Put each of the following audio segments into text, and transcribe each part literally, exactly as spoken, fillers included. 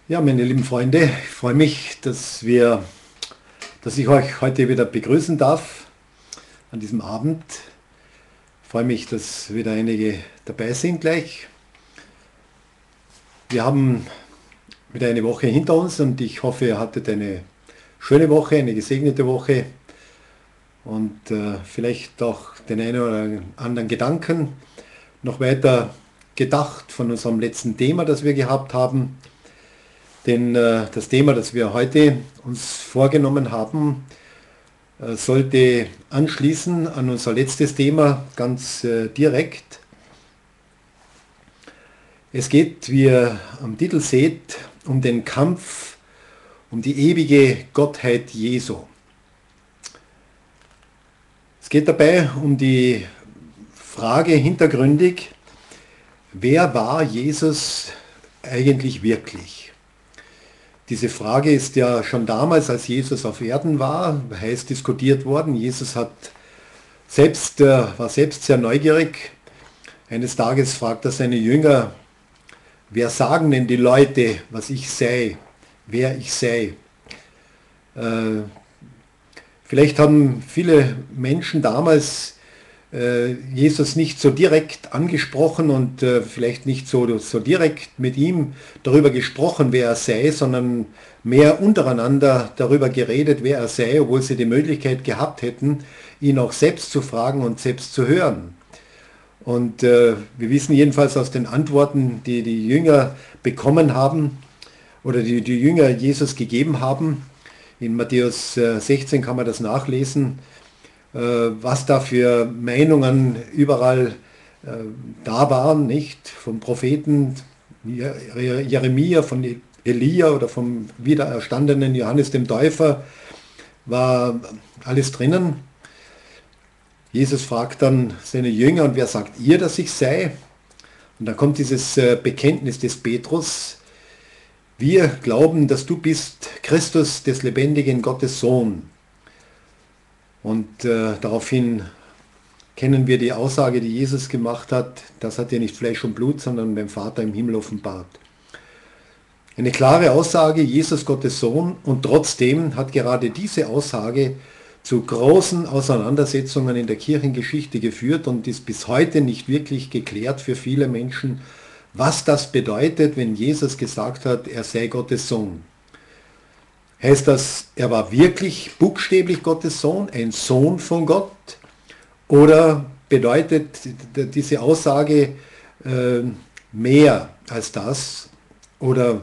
Ja, meine lieben Freunde, ich freue mich, dass wir, dass ich euch heute wieder begrüßen darf an diesem Abend. Ich freue mich, dass wieder einige dabei sind gleich. Wir haben wieder eine Woche hinter uns und ich hoffe, ihr hattet eine schöne Woche, eine gesegnete Woche und äh, vielleicht auch den einen oder anderen Gedanken noch weiter gedacht von unserem letzten Thema, das wir gehabt haben. Denn äh, das Thema, das wir heute uns vorgenommen haben, äh, sollte anschließen an unser letztes Thema ganz äh, direkt. Es geht, wie ihr am Titel seht, um den Kampf um die ewige Gottheit Jesu. Es geht dabei um die Frage hintergründig, wer war Jesus eigentlich wirklich? Diese Frage ist ja schon damals, als Jesus auf Erden war, heiß diskutiert worden. Jesus hat selbst, äh, war selbst sehr neugierig. Eines Tages fragt er seine Jünger, wer sagen denn die Leute, was ich sei, wer ich sei? Äh, vielleicht haben viele Menschen damals äh, Jesus nicht so direkt angesprochen und äh, vielleicht nicht so, so direkt mit ihm darüber gesprochen, wer er sei, sondern mehr untereinander darüber geredet, wer er sei, obwohl sie die Möglichkeit gehabt hätten, ihn auch selbst zu fragen und selbst zu hören. Und äh, wir wissen jedenfalls aus den Antworten, die die Jünger bekommen haben oder die die Jünger Jesus gegeben haben, in Matthäus äh, sechzehn kann man das nachlesen, was da für Meinungen überall äh, da waren, nicht? Vom Propheten Jeremia, von Elia oder vom wiedererstandenen Johannes dem Täufer war alles drinnen. Jesus fragt dann seine Jünger, und wer sagt ihr, dass ich sei? Und dann kommt dieses äh, Bekenntnis des Petrus, wir glauben, dass du bist Christus, des lebendigen Gottes Sohn. Und äh, daraufhin kennen wir die Aussage, die Jesus gemacht hat, das hat ja nicht Fleisch und Blut, sondern beim Vater im Himmel offenbart. Eine klare Aussage, Jesus Gottes Sohn, und trotzdem hat gerade diese Aussage zu großen Auseinandersetzungen in der Kirchengeschichte geführt und ist bis heute nicht wirklich geklärt für viele Menschen, was das bedeutet, wenn Jesus gesagt hat, er sei Gottes Sohn. Heißt das, er war wirklich buchstäblich Gottes Sohn, ein Sohn von Gott? Oder bedeutet diese Aussage äh, mehr als das? Oder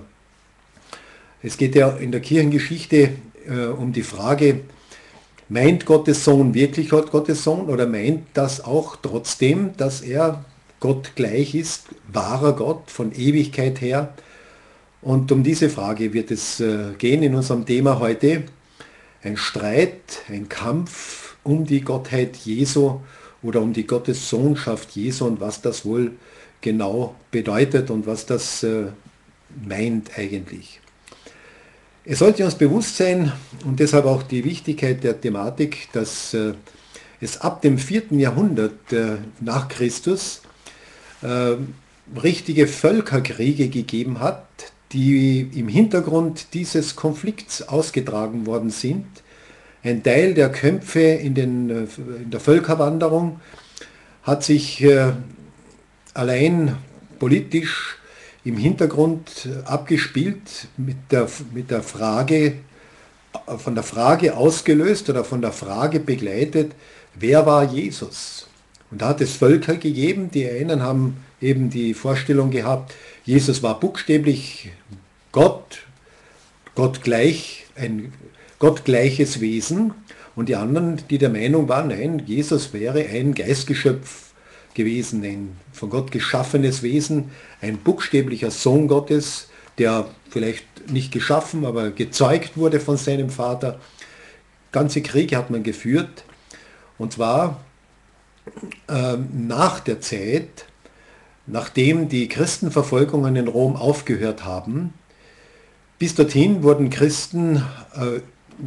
es geht ja in der Kirchengeschichte äh, um die Frage, meint Gottes Sohn wirklich Gott Gottes Sohn oder meint das auch trotzdem, dass er Gott gleich ist, wahrer Gott von Ewigkeit her? Und um diese Frage wird es äh, gehen in unserem Thema heute. Ein Streit, ein Kampf um die Gottheit Jesu oder um die Gottessohnschaft Jesu und was das wohl genau bedeutet und was das äh, meint eigentlich. Es sollte uns bewusst sein und deshalb auch die Wichtigkeit der Thematik, dass äh, es ab dem vierten Jahrhundert äh, nach Christus äh, richtige Völkerkriege gegeben hat, die im Hintergrund dieses Konflikts ausgetragen worden sind. Ein Teil der Kämpfe in, den, in der Völkerwanderung hat sich äh, allein politisch im Hintergrund abgespielt, mit der, mit der Frage, von der Frage ausgelöst oder von der Frage begleitet, wer war Jesus? Und da hat es Völker gegeben, die einen haben eben die Vorstellung gehabt, Jesus war buchstäblich Gott, Gott gleich, ein gottgleiches Wesen, und die anderen, die der Meinung waren, nein, Jesus wäre ein Geistgeschöpf gewesen, ein von Gott geschaffenes Wesen, ein buchstäblicher Sohn Gottes, der vielleicht nicht geschaffen, aber gezeugt wurde von seinem Vater. Ganze Kriege hat man geführt, und zwar äh, nach der Zeit, nachdem die Christenverfolgungen in Rom aufgehört haben. Bis dorthin wurden Christen äh,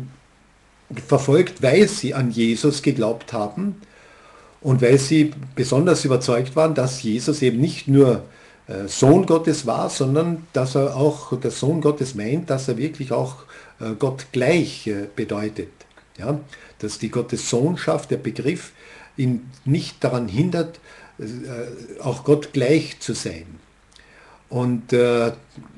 verfolgt, weil sie an Jesus geglaubt haben und weil sie besonders überzeugt waren, dass Jesus eben nicht nur Sohn Gottes war, sondern dass er auch, der Sohn Gottes meint, dass er wirklich auch Gott gleich bedeutet. Ja? Dass die Gottessohnschaft, der Begriff, ihn nicht daran hindert, auch Gott gleich zu sein. Und äh,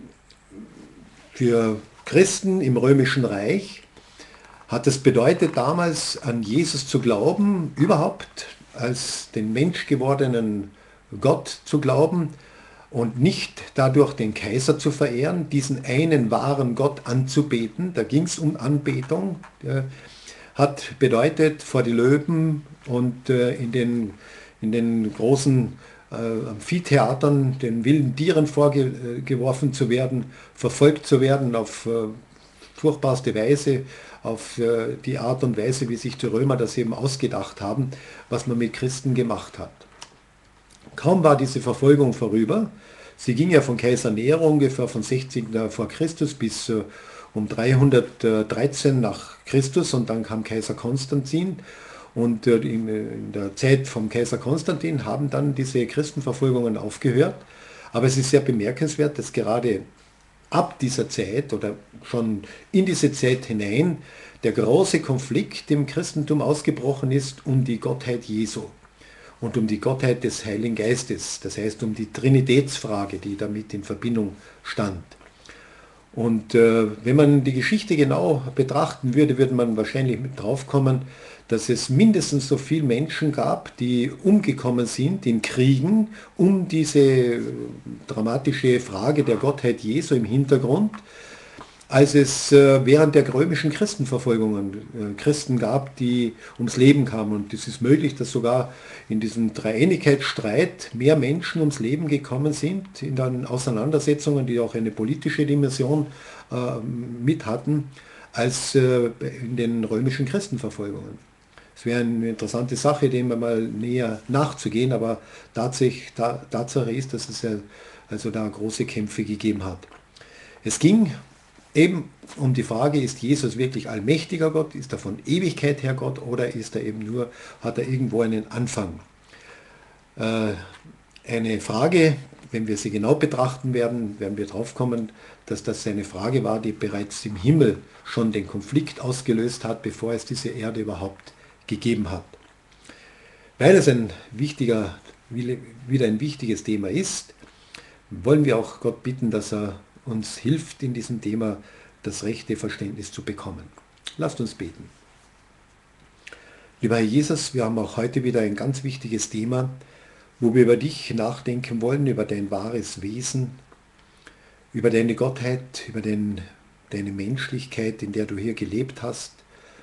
für Christen im Römischen Reich hat es bedeutet, damals an Jesus zu glauben, überhaupt als den menschgewordenen Gott zu glauben und nicht dadurch den Kaiser zu verehren, diesen einen wahren Gott anzubeten. Da ging es um Anbetung. Der hat bedeutet, vor die Löwen und äh, in, den, in den großen äh, Amphitheatern den wilden Tieren vorgeworfen zu werden, verfolgt zu werden auf äh, furchtbarste Weise, auf äh, die Art und Weise, wie sich die Römer das eben ausgedacht haben, was man mit Christen gemacht hat. Kaum war diese Verfolgung vorüber, sie ging ja von Kaiser Nero ungefähr von sechzig vor Christus bis äh, um dreihundertdreizehn nach Christus und dann kam Kaiser Konstantin und äh, in, in der Zeit vom Kaiser Konstantin haben dann diese Christenverfolgungen aufgehört. Aber es ist sehr bemerkenswert, dass gerade ab dieser Zeit oder schon in diese Zeit hinein der große Konflikt im Christentum ausgebrochen ist um die Gottheit Jesu und um die Gottheit des Heiligen Geistes, das heißt um die Trinitätsfrage, die damit in Verbindung stand. Und äh, wenn man die Geschichte genau betrachten würde, würde man wahrscheinlich mit drauf kommen, dass es mindestens so viele Menschen gab, die umgekommen sind in Kriegen um diese dramatische Frage der Gottheit Jesu im Hintergrund, als es äh, während der römischen Christenverfolgungen äh, Christen gab, die ums Leben kamen. Und es ist möglich, dass sogar in diesem Dreieinigkeitsstreit mehr Menschen ums Leben gekommen sind, in den Auseinandersetzungen, die auch eine politische Dimension äh, mit hatten, als äh, in den römischen Christenverfolgungen. Es wäre eine interessante Sache, dem mal näher nachzugehen, aber tatsächlich, ta Tatsache ist, dass es ja also da große Kämpfe gegeben hat. Es ging eben um die Frage, ist Jesus wirklich allmächtiger Gott, ist er von Ewigkeit her Gott oder ist er eben nur, hat er irgendwo einen Anfang? Äh, eine Frage, wenn wir sie genau betrachten werden, werden wir drauf kommen, dass das eine Frage war, die bereits im Himmel schon den Konflikt ausgelöst hat, bevor es diese Erde überhaupt gegeben hat. Weil es ein wichtiger, wieder ein wichtiges Thema ist, wollen wir auch Gott bitten, dass er uns hilft, in diesem Thema das rechte Verständnis zu bekommen. Lasst uns beten. Lieber Herr Jesus, wir haben auch heute wieder ein ganz wichtiges Thema, wo wir über dich nachdenken wollen, über dein wahres Wesen, über deine Gottheit, über den, deine Menschlichkeit, in der du hier gelebt hast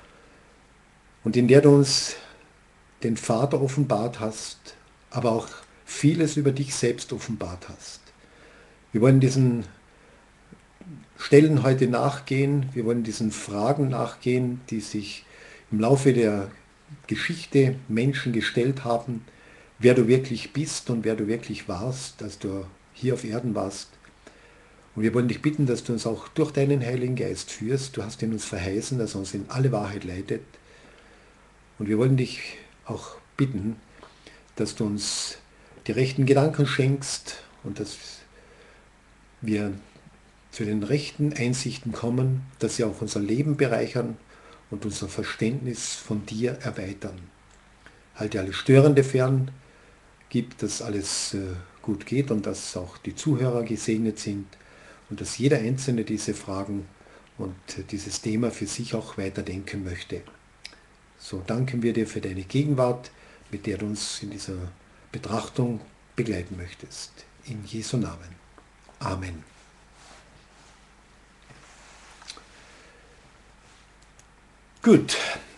und in der du uns den Vater offenbart hast, aber auch vieles über dich selbst offenbart hast. Wir wollen diesen Stellen heute nachgehen, wir wollen diesen Fragen nachgehen, die sich im Laufe der Geschichte Menschen gestellt haben, wer du wirklich bist und wer du wirklich warst, als du hier auf Erden warst. Und wir wollen dich bitten, dass du uns auch durch deinen Heiligen Geist führst. Du hast ihn uns verheißen, dass er uns in alle Wahrheit leitet. Und wir wollen dich auch bitten, dass du uns die rechten Gedanken schenkst und dass wir zu den rechten Einsichten kommen, dass sie auch unser Leben bereichern und unser Verständnis von dir erweitern. Halte alles Störende fern, gib, dass alles gut geht und dass auch die Zuhörer gesegnet sind und dass jeder Einzelne diese Fragen und dieses Thema für sich auch weiterdenken möchte. So danken wir dir für deine Gegenwart, mit der du uns in dieser Betrachtung begleiten möchtest. In Jesu Namen. Amen. Gut,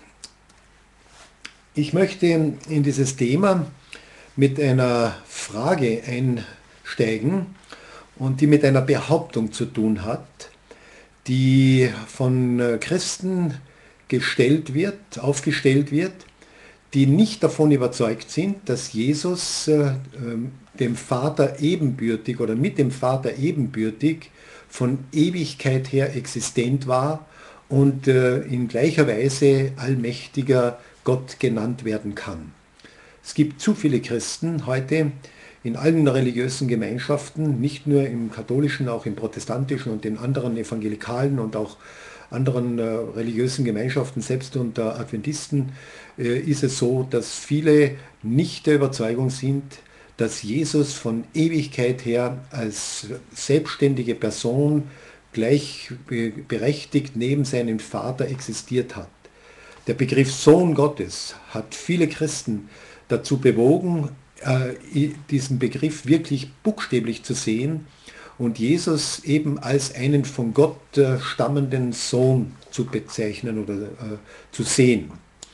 ich möchte in dieses Thema mit einer Frage einsteigen und die mit einer Behauptung zu tun hat, die von Christen gestellt wird, aufgestellt wird, die nicht davon überzeugt sind, dass Jesus äh, dem Vater ebenbürtig oder mit dem Vater ebenbürtig von Ewigkeit her existent war und äh, in gleicher Weise allmächtiger Gott genannt werden kann. Es gibt zu viele Christen heute, in allen religiösen Gemeinschaften, nicht nur im katholischen, auch im protestantischen und den anderen evangelikalen und auch anderen äh, religiösen Gemeinschaften, selbst unter Adventisten, äh, ist es so, dass viele nicht der Überzeugung sind, dass Jesus von Ewigkeit her als selbstständige Person gleichberechtigt neben seinem Vater existiert hat. Der Begriff Sohn Gottes hat viele Christen dazu bewogen, diesen Begriff wirklich buchstäblich zu sehen und Jesus eben als einen von Gott stammenden Sohn zu bezeichnen oder äh, zu sehen.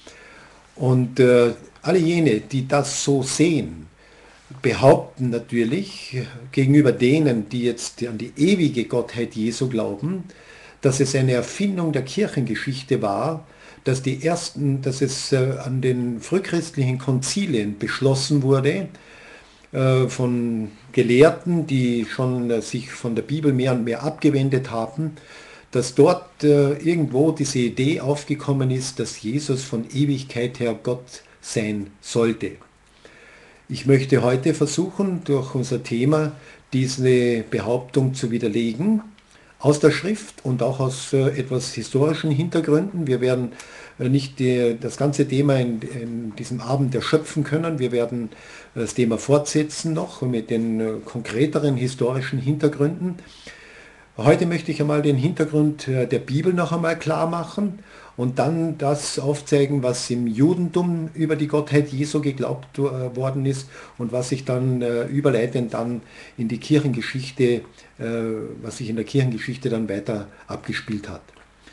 Und äh, alle jene, die das so sehen, behaupten natürlich gegenüber denen, die jetzt an die ewige Gottheit Jesu glauben, dass es eine Erfindung der Kirchengeschichte war, dass, die ersten, dass es äh, an den frühchristlichen Konzilien beschlossen wurde, äh, von Gelehrten, die schon äh, sich von der Bibel mehr und mehr abgewendet haben, dass dort äh, irgendwo diese Idee aufgekommen ist, dass Jesus von Ewigkeit her Gott sein sollte. Ich möchte heute versuchen, durch unser Thema diese Behauptung zu widerlegen, aus der Schrift und auch aus äh, etwas historischen Hintergründen. Wir werden äh, nicht die, das ganze Thema in, in diesem Abend erschöpfen können. Wir werden das Thema fortsetzen noch mit den äh, konkreteren historischen Hintergründen. Heute möchte ich einmal den Hintergrund äh, der Bibel noch einmal klar machen und dann das aufzeigen, was im Judentum über die Gottheit Jesu geglaubt äh, worden ist und was sich dann äh, überleitend dann in die Kirchengeschichte, äh, was sich in der Kirchengeschichte dann weiter abgespielt hat.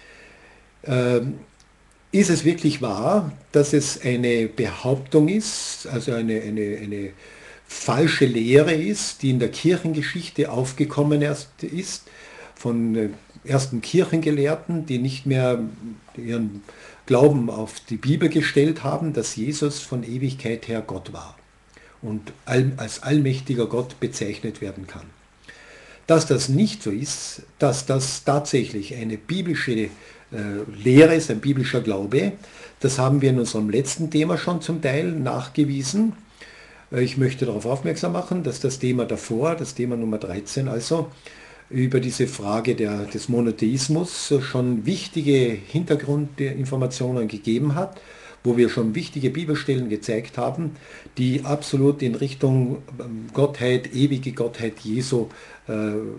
Ähm, ist es wirklich wahr, dass es eine Behauptung ist, also eine, eine, eine falsche Lehre ist, die in der Kirchengeschichte aufgekommen ist, von ersten Kirchengelehrten, die nicht mehr ihren Glauben auf die Bibel gestellt haben, dass Jesus von Ewigkeit her Gott war und als allmächtiger Gott bezeichnet werden kann. Dass das nicht so ist, dass das tatsächlich eine biblische äh, Lehre ist, ein biblischer Glaube, das haben wir in unserem letzten Thema schon zum Teil nachgewiesen. Ich möchte darauf aufmerksam machen, dass das Thema davor, das Thema Nummer dreizehn also, über diese Frage der, des Monotheismus schon wichtige Hintergrundinformationen gegeben hat, wo wir schon wichtige Bibelstellen gezeigt haben, die absolut in Richtung Gottheit, ewige Gottheit Jesu äh,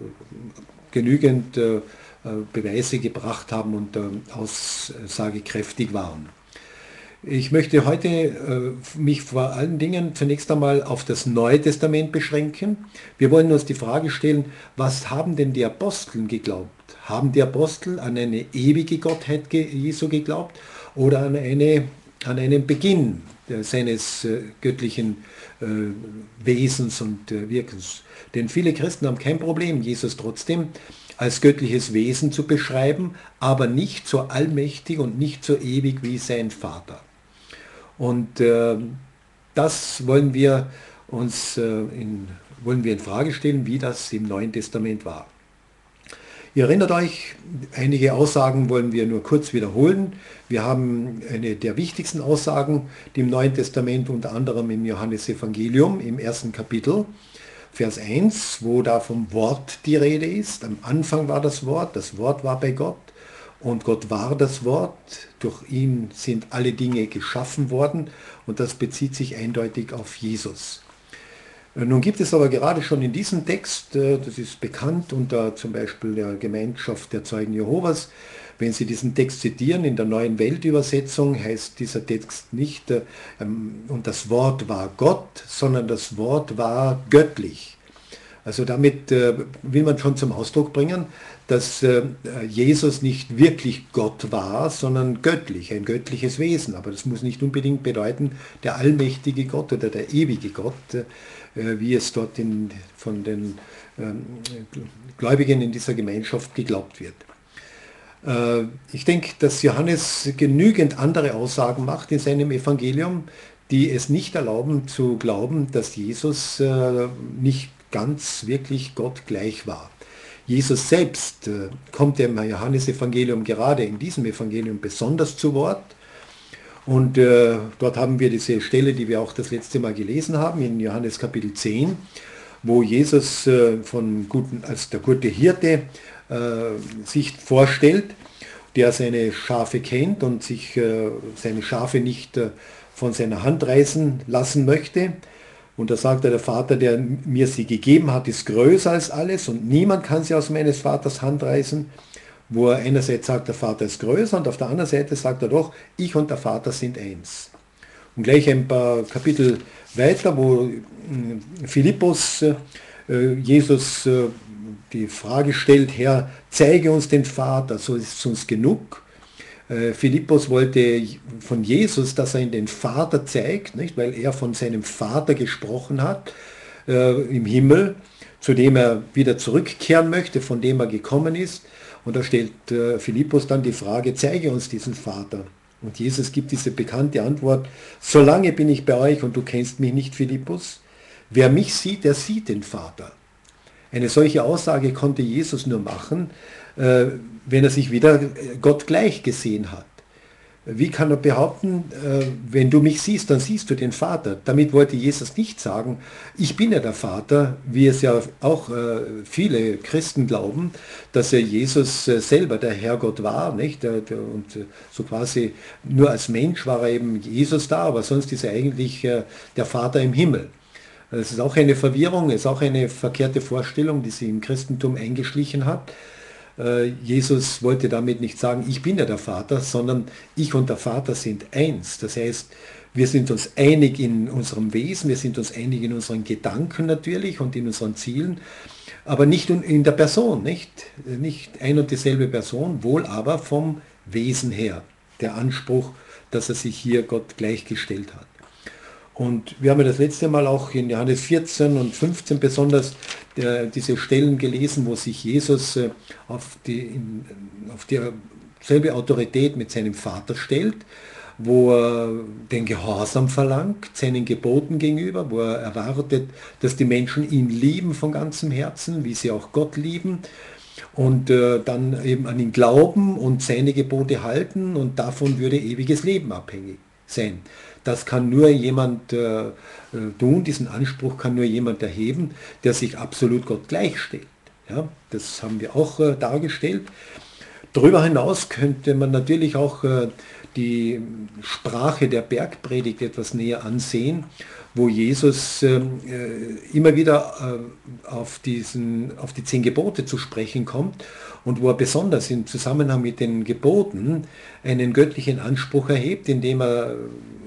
genügend äh, Beweise gebracht haben und äh, aussagekräftig waren. Ich möchte heute äh, mich vor allen Dingen zunächst einmal auf das Neue Testament beschränken. Wir wollen uns die Frage stellen, was haben denn die Apostel geglaubt? Haben die Apostel an eine ewige Gottheit Jesu geglaubt oder an, eine, an einen Beginn seines äh, göttlichen äh, Wesens und äh, Wirkens? Denn viele Christen haben kein Problem, Jesus trotzdem als göttliches Wesen zu beschreiben, aber nicht so allmächtig und nicht so ewig wie sein Vater. Und äh, das wollen wir uns äh, in, wollen wir in Frage stellen, wie das im Neuen Testament war. Ihr erinnert euch, einige Aussagen wollen wir nur kurz wiederholen. Wir haben eine der wichtigsten Aussagen, die im Neuen Testament unter anderem im Johannesevangelium im ersten Kapitel, Vers eins, wo da vom Wort die Rede ist. Am Anfang war das Wort, das Wort war bei Gott. Und Gott war das Wort, durch ihn sind alle Dinge geschaffen worden und das bezieht sich eindeutig auf Jesus. Nun gibt es aber gerade schon in diesem Text, das ist bekannt unter zum Beispiel der Gemeinschaft der Zeugen Jehovas, wenn Sie diesen Text zitieren, in der Neuen Weltübersetzung heißt dieser Text nicht, und das Wort war Gott, sondern das Wort war göttlich. Also damit äh, will man schon zum Ausdruck bringen, dass äh, Jesus nicht wirklich Gott war, sondern göttlich, ein göttliches Wesen. Aber das muss nicht unbedingt bedeuten, der allmächtige Gott oder der ewige Gott, äh, wie es dort in, von den äh, Gläubigen in dieser Gemeinschaft geglaubt wird. Äh, ich denke, dass Johannes genügend andere Aussagen macht in seinem Evangelium, die es nicht erlauben zu glauben, dass Jesus äh, nicht ganz wirklich Gott gleich war. Jesus selbst äh, kommt im Johannesevangelium gerade in diesem Evangelium besonders zu Wort Und äh, dort haben wir diese Stelle, die wir auch das letzte Mal gelesen haben, in Johannes Kapitel zehn, wo Jesus äh, von guten, als der gute Hirte äh, sich vorstellt, der seine Schafe kennt und sich äh, seine Schafe nicht äh, von seiner Hand reißen lassen möchte. Und da sagt er, der Vater, der mir sie gegeben hat, ist größer als alles und niemand kann sie aus meines Vaters Hand reißen. Wo er einerseits sagt, der Vater ist größer und auf der anderen Seite sagt er doch, ich und der Vater sind eins. Und gleich ein paar Kapitel weiter, wo Philippus äh, Jesus äh, die Frage stellt, Herr, zeige uns den Vater, so ist es uns genug. Äh, Philippus wollte von Jesus, dass er ihn den Vater zeigt, nicht? Weil er von seinem Vater gesprochen hat äh, im Himmel, zu dem er wieder zurückkehren möchte, von dem er gekommen ist. Und da stellt äh, Philippus dann die Frage, zeige uns diesen Vater. Und Jesus gibt diese bekannte Antwort, solange bin ich bei euch und du kennst mich nicht, Philippus. Wer mich sieht, der sieht den Vater. Eine solche Aussage konnte Jesus nur machen, äh, wenn er sich wieder Gott gleich gesehen hat. Wie kann er behaupten, äh, wenn du mich siehst, dann siehst du den Vater? Damit wollte Jesus nicht sagen, ich bin ja der Vater, wie es ja auch äh, viele Christen glauben, dass er Jesus äh, selber der Herrgott war, nicht? Und äh, so quasi nur als Mensch war er eben Jesus da, aber sonst ist er eigentlich äh, der Vater im Himmel. Das ist auch eine Verwirrung, ist auch eine verkehrte Vorstellung, die sich im Christentum eingeschlichen hat. Jesus wollte damit nicht sagen, ich bin ja der Vater, sondern ich und der Vater sind eins. Das heißt, wir sind uns einig in unserem Wesen, wir sind uns einig in unseren Gedanken natürlich und in unseren Zielen, aber nicht in der Person, nicht, nicht ein und dieselbe Person, wohl aber vom Wesen her. Der Anspruch, dass er sich hier Gott gleichgestellt hat. Und wir haben ja das letzte Mal auch in Johannes vierzehn und fünfzehn besonders äh, diese Stellen gelesen, wo sich Jesus äh, auf die, in, auf dieselbe Autorität mit seinem Vater stellt, wo er den Gehorsam verlangt, seinen Geboten gegenüber, wo er erwartet, dass die Menschen ihn lieben von ganzem Herzen, wie sie auch Gott lieben. Und äh, dann eben an ihn glauben und seine Gebote halten und davon würde ewiges Leben abhängig sein. Das kann nur jemand äh, tun, diesen Anspruch kann nur jemand erheben, der sich absolut Gott gleichstellt. Ja, das haben wir auch äh, dargestellt. Darüber hinaus könnte man natürlich auch äh, die Sprache der Bergpredigt etwas näher ansehen, wo Jesus äh, immer wieder äh, auf, diesen, auf die zehn Gebote zu sprechen kommt und wo er besonders im Zusammenhang mit den Geboten einen göttlichen Anspruch erhebt, indem er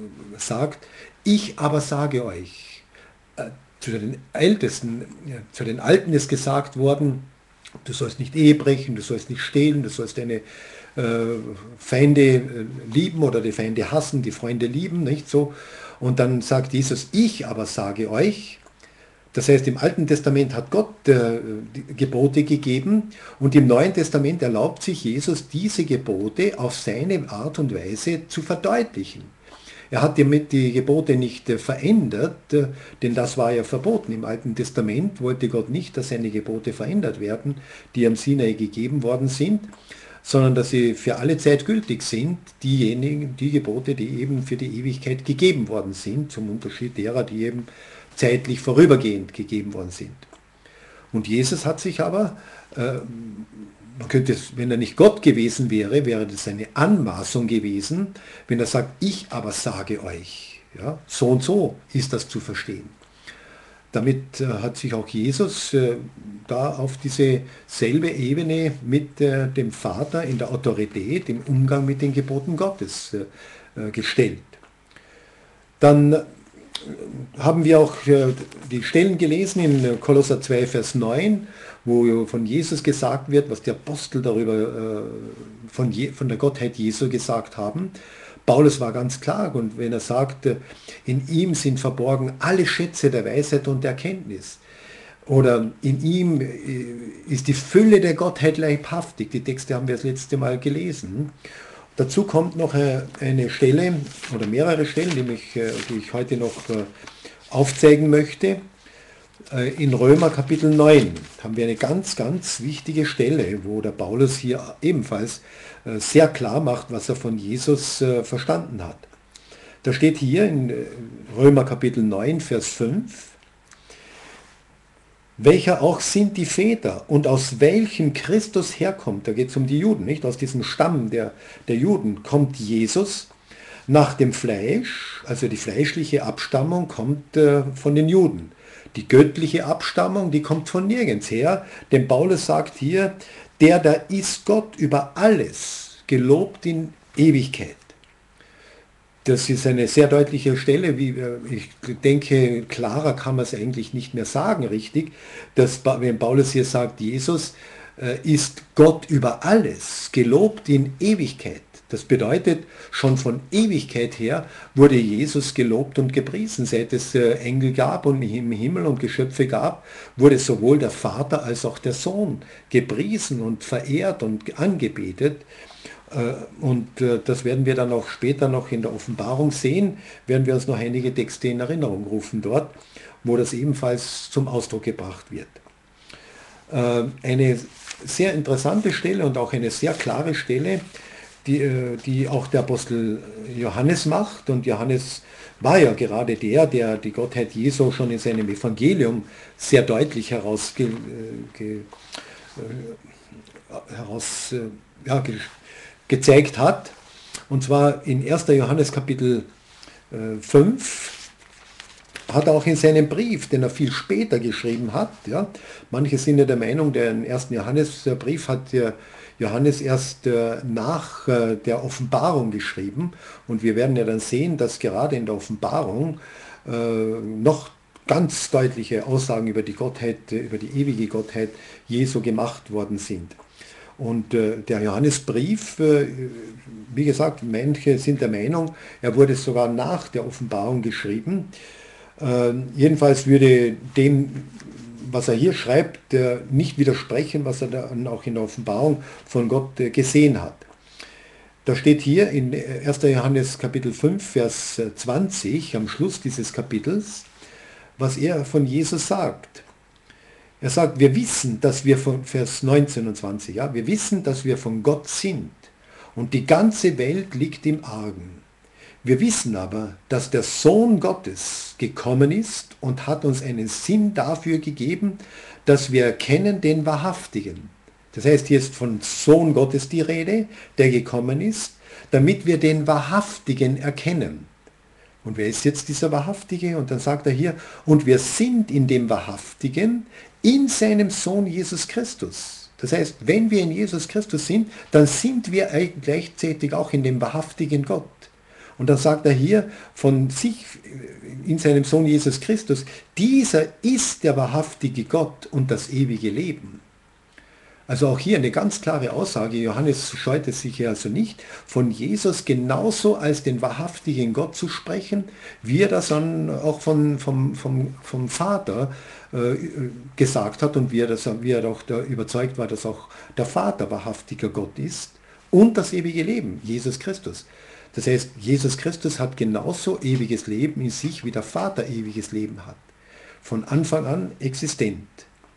sagt, ich aber sage euch, äh, zu den Ältesten, ja, zu den Alten ist gesagt worden, du sollst nicht Ehe brechen, du sollst nicht stehlen, du sollst deine äh, Feinde äh, lieben oder die Feinde hassen, die Freunde lieben, nicht so. Und dann sagt Jesus, ich aber sage euch, das heißt, im Alten Testament hat Gott äh, die Gebote gegeben und im Neuen Testament erlaubt sich Jesus, diese Gebote auf seine Art und Weise zu verdeutlichen. Er hat damit die Gebote nicht äh, verändert, äh, denn das war ja verboten. Im Alten Testament wollte Gott nicht, dass seine Gebote verändert werden, die am Sinai gegeben worden sind, sondern dass sie für alle Zeit gültig sind, diejenigen, die Gebote, die eben für die Ewigkeit gegeben worden sind, zum Unterschied derer, die eben zeitlich vorübergehend gegeben worden sind. Und Jesus hat sich aber, äh, man könnte es, wenn er nicht Gott gewesen wäre, wäre das eine Anmaßung gewesen, wenn er sagt, ich aber sage euch, ja, so und so ist das zu verstehen. Damit äh, hat sich auch Jesus äh, da auf diese selbe Ebene mit äh, dem Vater in der Autorität, im Umgang mit den Geboten Gottes äh, gestellt. Dann haben wir auch äh, die Stellen gelesen in Kolosser zwei, Vers neun, wo von Jesus gesagt wird, was die Apostel darüber äh, von, Je, von der Gottheit Jesu gesagt haben. Paulus war ganz klar, und wenn er sagte, in ihm sind verborgen alle Schätze der Weisheit und der Erkenntnis. Oder in ihm ist die Fülle der Gottheit leibhaftig. Die Texte haben wir das letzte Mal gelesen. Dazu kommt noch eine Stelle oder mehrere Stellen, die, mich, die ich heute noch aufzeigen möchte. In Römer Kapitel neun haben wir eine ganz, ganz wichtige Stelle, wo der Paulus hier ebenfalls sehr klar macht, was er von Jesus verstanden hat. Da steht hier in Römer Kapitel neun, Vers fünf, welcher auch sind die Väter und aus welchem Christus herkommt, da geht es um die Juden, nicht? Aus diesem Stamm der, der Juden kommt Jesus nach dem Fleisch, also die fleischliche Abstammung kommt äh, von den Juden. Die göttliche Abstammung, die kommt von nirgends her, denn Paulus sagt hier, der da ist Gott über alles, gelobt in Ewigkeit. Das ist eine sehr deutliche Stelle, wie ich denke, klarer kann man es eigentlich nicht mehr sagen, richtig, dass wenn Paulus hier sagt, Jesus ist Gott über alles, gelobt in Ewigkeit. Das bedeutet, schon von Ewigkeit her wurde Jesus gelobt und gepriesen. Seit es Engel gab und im Himmel und Geschöpfe gab, wurde sowohl der Vater als auch der Sohn gepriesen und verehrt und angebetet. Und das werden wir dann auch später noch in der Offenbarung sehen, werden wir uns noch einige Texte in Erinnerung rufen dort, wo das ebenfalls zum Ausdruck gebracht wird. Eine sehr interessante Stelle und auch eine sehr klare Stelle, die, die auch der Apostel Johannes macht. Und Johannes war ja gerade der, der die Gottheit Jesu schon in seinem Evangelium sehr deutlich herausge, ge, heraus, ja, ge, gezeigt hat, und zwar in erster Johannes Kapitel fünf, hat er auch in seinem Brief, den er viel später geschrieben hat, ja, manche sind ja der Meinung, der ersten Johannesbrief hat der Johannes erst äh, nach äh, der Offenbarung geschrieben, und wir werden ja dann sehen, dass gerade in der Offenbarung äh, noch ganz deutliche Aussagen über die Gottheit, über die ewige Gottheit Jesu gemacht worden sind. Und äh, der Johannesbrief, äh, wie gesagt, manche sind der Meinung, er wurde sogar nach der Offenbarung geschrieben. Äh, jedenfalls würde dem, was er hier schreibt, äh, nicht widersprechen, was er dann auch in der Offenbarung von Gott äh, gesehen hat. Da steht hier in erster Johannes Kapitel fünf, Vers zwanzig, am Schluss dieses Kapitels, was er von Jesus sagt. Er sagt, wir wissen, dass wir von Vers neunzehn und zwanzig, ja, wir wissen, dass wir von Gott sind und die ganze Welt liegt im Argen. Wir wissen aber, dass der Sohn Gottes gekommen ist und hat uns einen Sinn dafür gegeben, dass wir erkennen den Wahrhaftigen. Das heißt, hier ist von Sohn Gottes die Rede, der gekommen ist, damit wir den Wahrhaftigen erkennen. Und wer ist jetzt dieser Wahrhaftige? Und dann sagt er hier, und wir sind in dem Wahrhaftigen, in seinem Sohn Jesus Christus. Das heißt, wenn wir in Jesus Christus sind, dann sind wir gleichzeitig auch in dem wahrhaftigen Gott. Und dann sagt er hier von sich, in seinem Sohn Jesus Christus, dieser ist der wahrhaftige Gott und das ewige Leben. Also auch hier eine ganz klare Aussage, Johannes scheut es sich ja also nicht, von Jesus genauso als den wahrhaftigen Gott zu sprechen, wie er das dann auch von, vom, vom, vom Vater äh, gesagt hat und wie er, das, wie er auch da überzeugt war, dass auch der Vater wahrhaftiger Gott ist und das ewige Leben, Jesus Christus. Das heißt, Jesus Christus hat genauso ewiges Leben in sich, wie der Vater ewiges Leben hat. Von Anfang an existent.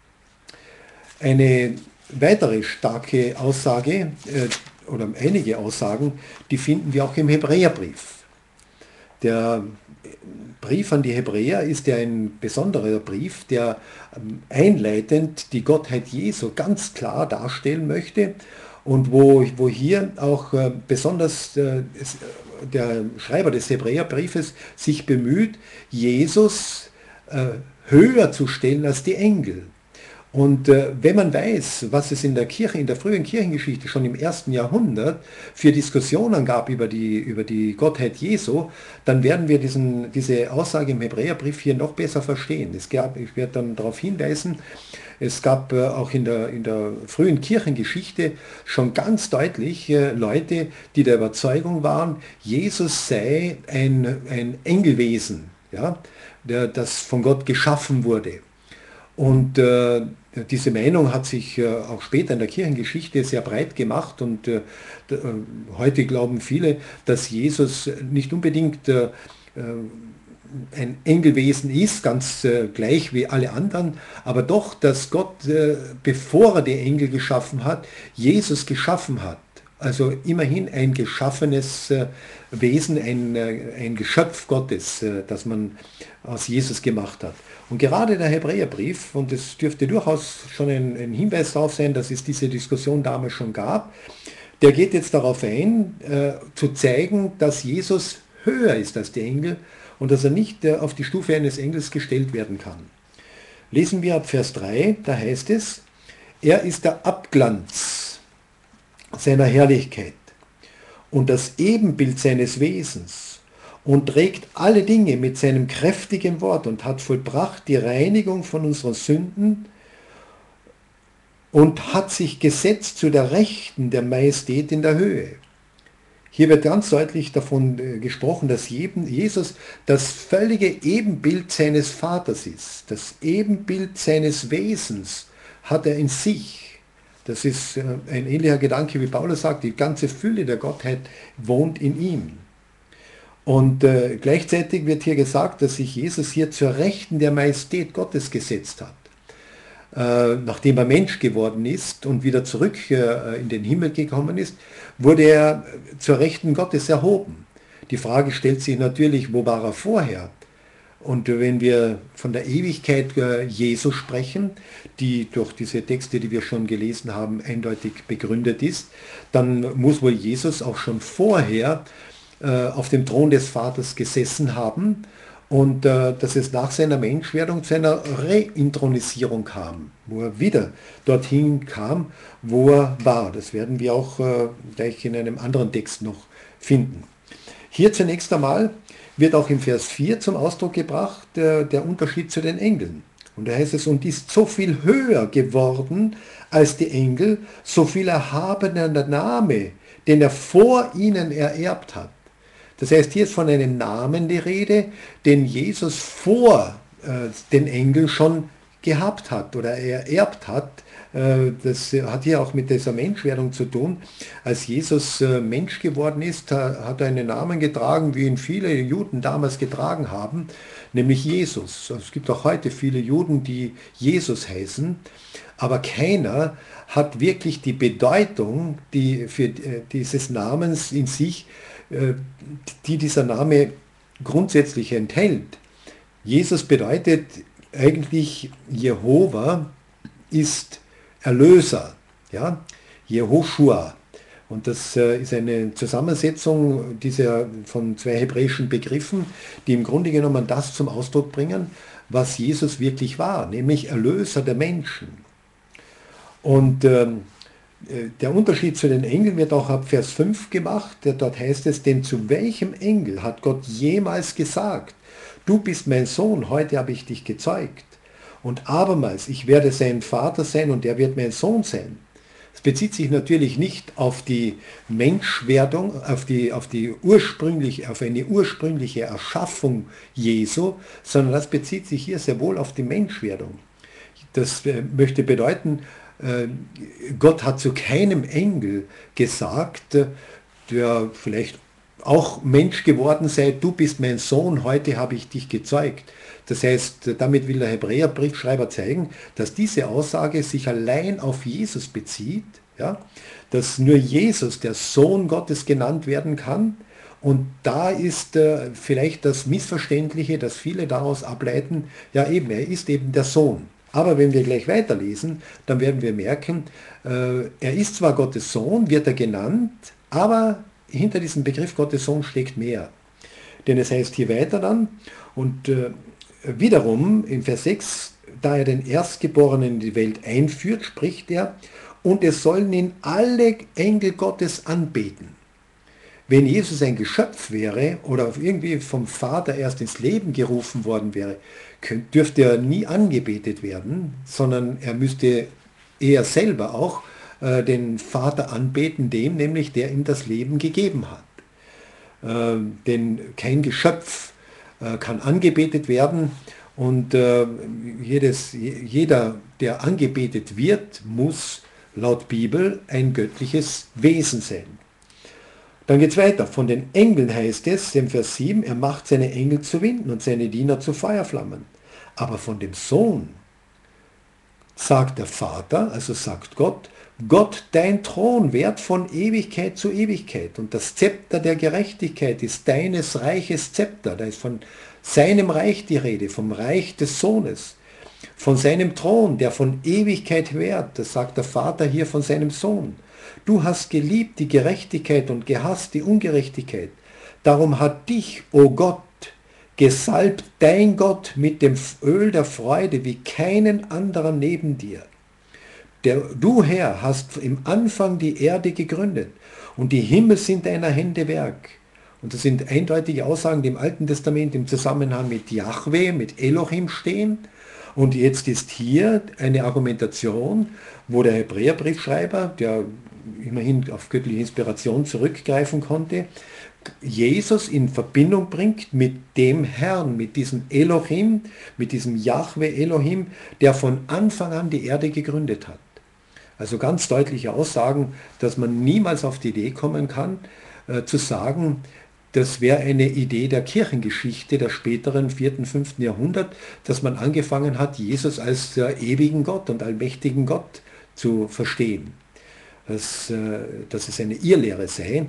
Eine weitere starke Aussage äh, oder einige Aussagen, die finden wir auch im Hebräerbrief. Der Brief an die Hebräer ist ja ein besonderer Brief, der ähm, einleitend die Gottheit Jesu ganz klar darstellen möchte und wo, wo hier auch äh, besonders äh, es, der Schreiber des Hebräerbriefes sich bemüht, Jesus äh, höher zu stellen als die Engel. Und äh, wenn man weiß, was es in der Kirche, in der frühen Kirchengeschichte schon im ersten Jahrhundert für Diskussionen gab über die, über die Gottheit Jesu, dann werden wir diesen, diese Aussage im Hebräerbrief hier noch besser verstehen. Es gab, ich werde dann darauf hinweisen, es gab äh, auch in der, in der frühen Kirchengeschichte schon ganz deutlich äh, Leute, die der Überzeugung waren, Jesus sei ein, ein Engelwesen, ja, der, das von Gott geschaffen wurde. Und äh, diese Meinung hat sich äh, auch später in der Kirchengeschichte sehr breit gemacht und äh, äh, heute glauben viele, dass Jesus nicht unbedingt äh, ein Engelwesen ist, ganz äh, gleich wie alle anderen, aber doch, dass Gott, äh, bevor er die Engel geschaffen hat, Jesus geschaffen hat Also immerhin ein geschaffenes äh, Wesen, ein, äh, ein Geschöpf Gottes, äh, das man aus Jesus gemacht hat. Und gerade der Hebräerbrief, und es dürfte durchaus schon ein, ein Hinweis darauf sein, dass es diese Diskussion damals schon gab, der geht jetzt darauf ein, äh, zu zeigen, dass Jesus höher ist als die Engel und dass er nicht äh, auf die Stufe eines Engels gestellt werden kann. Lesen wir ab Vers drei, da heißt es, er ist der Abglanz seiner Herrlichkeit und das Ebenbild seines Wesens und trägt alle Dinge mit seinem kräftigen Wort und hat vollbracht die Reinigung von unseren Sünden und hat sich gesetzt zu der Rechten der Majestät in der Höhe. Hier wird ganz deutlich davon gesprochen, dass Jesus das völlige Ebenbild seines Vaters ist. Das Ebenbild seines Wesens hat er in sich. Das ist ein ähnlicher Gedanke, wie Paulus sagt, die ganze Fülle der Gottheit wohnt in ihm. Und äh, gleichzeitig wird hier gesagt, dass sich Jesus hier zur Rechten der Majestät Gottes gesetzt hat. Äh, nachdem er Mensch geworden ist und wieder zurück äh, in den Himmel gekommen ist, wurde er zur Rechten Gottes erhoben. Die Frage stellt sich natürlich, wo war er vorher? Und wenn wir von der Ewigkeit äh, Jesu sprechen, die durch diese Texte, die wir schon gelesen haben, eindeutig begründet ist, dann muss wohl Jesus auch schon vorher äh, auf dem Thron des Vaters gesessen haben und äh, dass es nach seiner Menschwerdung zu einer Reintronisierung kam, wo er wieder dorthin kam, wo er war. Das werden wir auch äh, gleich in einem anderen Text noch finden. Hier zunächst einmal wird auch im Vers vier zum Ausdruck gebracht äh, der Unterschied zu den Engeln. Und da heißt es, und ist so viel höher geworden als die Engel, so viel erhabener der Name, den er vor ihnen ererbt hat. Das heißt, hier ist von einem Namen die Rede, den Jesus vor äh, den Engeln schon gehabt hat oder ererbt hat. Äh, das hat hier auch mit dieser Menschwerdung zu tun. Als Jesus äh, Mensch geworden ist, hat er einen Namen getragen, wie ihn viele Juden damals getragen haben, nämlich Jesus. Es gibt auch heute viele Juden, die Jesus heißen, aber keiner hat wirklich die Bedeutung, die für äh, dieses Namens in sich, die dieser Name grundsätzlich enthält. Jesus bedeutet eigentlich, Jehova ist Erlöser, ja? Jehoshua. Und das ist eine Zusammensetzung dieser von zwei hebräischen Begriffen, die im Grunde genommen das zum Ausdruck bringen, was Jesus wirklich war, nämlich Erlöser der Menschen. Und ähm, der Unterschied zu den Engeln wird auch ab Vers fünf gemacht. Dort heißt es, denn zu welchem Engel hat Gott jemals gesagt, du bist mein Sohn, heute habe ich dich gezeugt. Und abermals, ich werde sein Vater sein und er wird mein Sohn sein. Es bezieht sich natürlich nicht auf die Menschwerdung, auf, die, auf, die ursprünglich, auf eine ursprüngliche Erschaffung Jesu, sondern das bezieht sich hier sehr wohl auf die Menschwerdung. Das möchte bedeuten, Gott hat zu keinem Engel gesagt, der vielleicht auch Mensch geworden sei, du bist mein Sohn, heute habe ich dich gezeugt. Das heißt, damit will der Hebräerbriefschreiber zeigen, dass diese Aussage sich allein auf Jesus bezieht, ja, dass nur Jesus der Sohn Gottes genannt werden kann. Und da ist äh, vielleicht das Missverständliche, dass viele daraus ableiten, ja eben, er ist eben der Sohn. Aber wenn wir gleich weiterlesen, dann werden wir merken, äh, er ist zwar Gottes Sohn, wird er genannt, aber hinter diesem Begriff Gottes Sohn steckt mehr. Denn es heißt hier weiter dann, und äh, wiederum in Vers sechs, da er den Erstgeborenen in die Welt einführt, spricht er, und es sollen ihn alle Engel Gottes anbeten. Wenn Jesus ein Geschöpf wäre oder irgendwie vom Vater erst ins Leben gerufen worden wäre, dürfte er nie angebetet werden, sondern er müsste eher selber auch äh, den Vater anbeten, dem nämlich, der ihm das Leben gegeben hat. Äh, denn kein Geschöpf äh, kann angebetet werden und äh, jedes, jeder, der angebetet wird, muss laut Bibel ein göttliches Wesen sein. Dann geht es weiter. Von den Engeln heißt es, im Vers sieben, er macht seine Engel zu Winden und seine Diener zu Feuerflammen. Aber von dem Sohn sagt der Vater, also sagt Gott, Gott, dein Thron währt von Ewigkeit zu Ewigkeit und das Zepter der Gerechtigkeit ist deines Reiches Zepter. Da ist von seinem Reich die Rede, vom Reich des Sohnes, von seinem Thron, der von Ewigkeit währt. Das sagt der Vater hier von seinem Sohn. Du hast geliebt die Gerechtigkeit und gehasst die Ungerechtigkeit. Darum hat dich, o Gott, gesalbt dein Gott mit dem Öl der Freude wie keinen anderen neben dir. Der, du Herr hast im Anfang die Erde gegründet und die Himmel sind deiner Hände Werk. Und das sind eindeutige Aussagen, die im Alten Testament im Zusammenhang mit Jahwe, mit Elohim stehen. Und jetzt ist hier eine Argumentation, wo der Hebräerbriefschreiber, der immerhin auf göttliche Inspiration zurückgreifen konnte, Jesus in Verbindung bringt mit dem Herrn, mit diesem Elohim, mit diesem Jahwe Elohim, der von Anfang an die Erde gegründet hat. Also ganz deutliche Aussagen, dass man niemals auf die Idee kommen kann, äh, zu sagen, das wäre eine Idee der Kirchengeschichte der späteren vierten, fünften Jahrhundert, dass man angefangen hat, Jesus als der ewigen Gott und allmächtigen Gott zu verstehen. Dass, äh, dass es eine Irrlehre sei.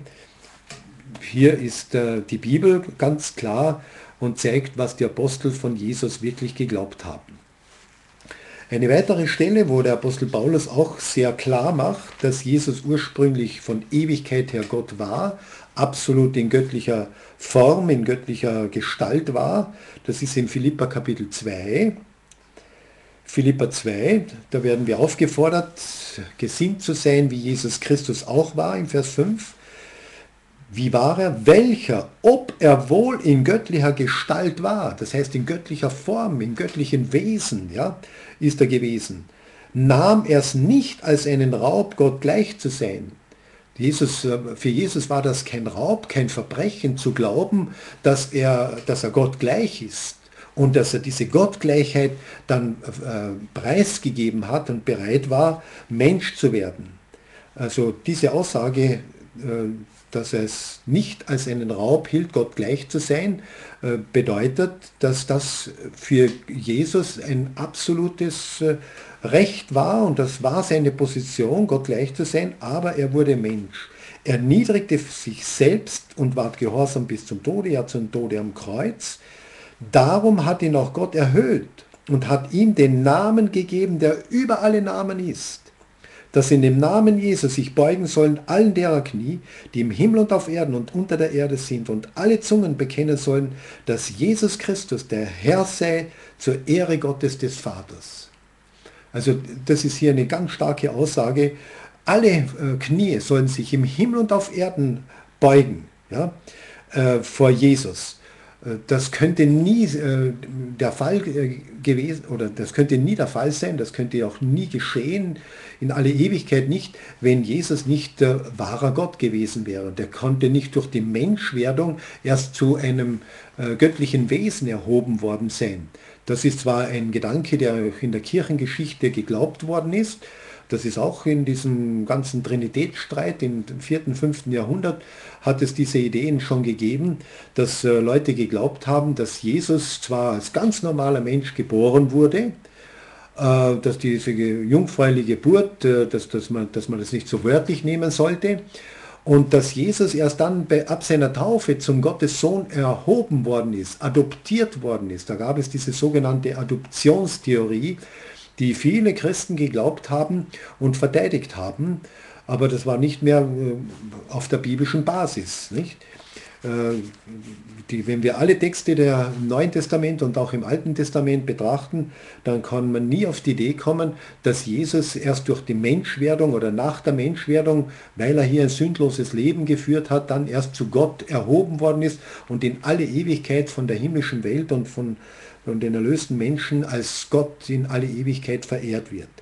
Hier ist äh, die Bibel ganz klar und zeigt, was die Apostel von Jesus wirklich geglaubt haben. Eine weitere Stelle, wo der Apostel Paulus auch sehr klar macht, dass Jesus ursprünglich von Ewigkeit her Gott war, absolut in göttlicher Form, in göttlicher Gestalt war, das ist in Philipper Kapitel zwei. Philipper zwei, da werden wir aufgefordert, gesinnt zu sein, wie Jesus Christus auch war, im Vers fünf. Wie war er? Welcher, ob er wohl in göttlicher Gestalt war, das heißt in göttlicher Form, in göttlichen Wesen, ja, ist er gewesen, nahm er es nicht als einen Raub, Gott gleich zu sein. Jesus, für Jesus war das kein Raub, kein Verbrechen zu glauben, dass er, dass er Gott gleich ist und dass er diese Gottgleichheit dann äh, preisgegeben hat und bereit war, Mensch zu werden. Also diese Aussage, äh, dass er es nicht als einen Raub hielt, Gott gleich zu sein, bedeutet, dass das für Jesus ein absolutes Recht war und das war seine Position, Gott gleich zu sein, aber er wurde Mensch. Er niedrigte sich selbst und ward gehorsam bis zum Tode, ja zum Tode am Kreuz. Darum hat ihn auch Gott erhöht und hat ihm den Namen gegeben, der über alle Namen ist, dass in dem Namen Jesus sich beugen sollen allen derer Knie, die im Himmel und auf Erden und unter der Erde sind, und alle Zungen bekennen sollen, dass Jesus Christus der Herr sei, zur Ehre Gottes des Vaters. Also das ist hier eine ganz starke Aussage. Alle äh, Knie sollen sich im Himmel und auf Erden beugen, ja, äh, vor Jesus. Das könnte nie äh, der Fall äh, gewesen, oder das könnte nie der Fall sein, das könnte auch nie geschehen, in alle Ewigkeit nicht, wenn Jesus nicht äh, wahrer Gott gewesen wäre. Der konnte nicht durch die Menschwerdung erst zu einem äh, göttlichen Wesen erhoben worden sein. Das ist zwar ein Gedanke, der in der Kirchengeschichte geglaubt worden ist, das ist auch in diesem ganzen Trinitätsstreit im vierten, fünften Jahrhundert hat es diese Ideen schon gegeben, dass äh, Leute geglaubt haben, dass Jesus zwar als ganz normaler Mensch geboren wurde, äh, dass diese jungfräuliche Geburt, äh, dass, dass, man, dass man das nicht so wörtlich nehmen sollte, und dass Jesus erst dann bei, ab seiner Taufe zum Gottessohn erhoben worden ist, adoptiert worden ist. Da gab es diese sogenannte Adoptionstheorie, die viele Christen geglaubt haben und verteidigt haben, aber das war nicht mehr äh, auf der biblischen Basis. Nicht? Äh, die, wenn wir alle Texte der Neuen Testament und auch im Alten Testament betrachten, dann kann man nie auf die Idee kommen, dass Jesus erst durch die Menschwerdung oder nach der Menschwerdung, weil er hier ein sündloses Leben geführt hat, dann erst zu Gott erhoben worden ist und in alle Ewigkeit von der himmlischen Welt und von und den erlösten Menschen als Gott in alle Ewigkeit verehrt wird.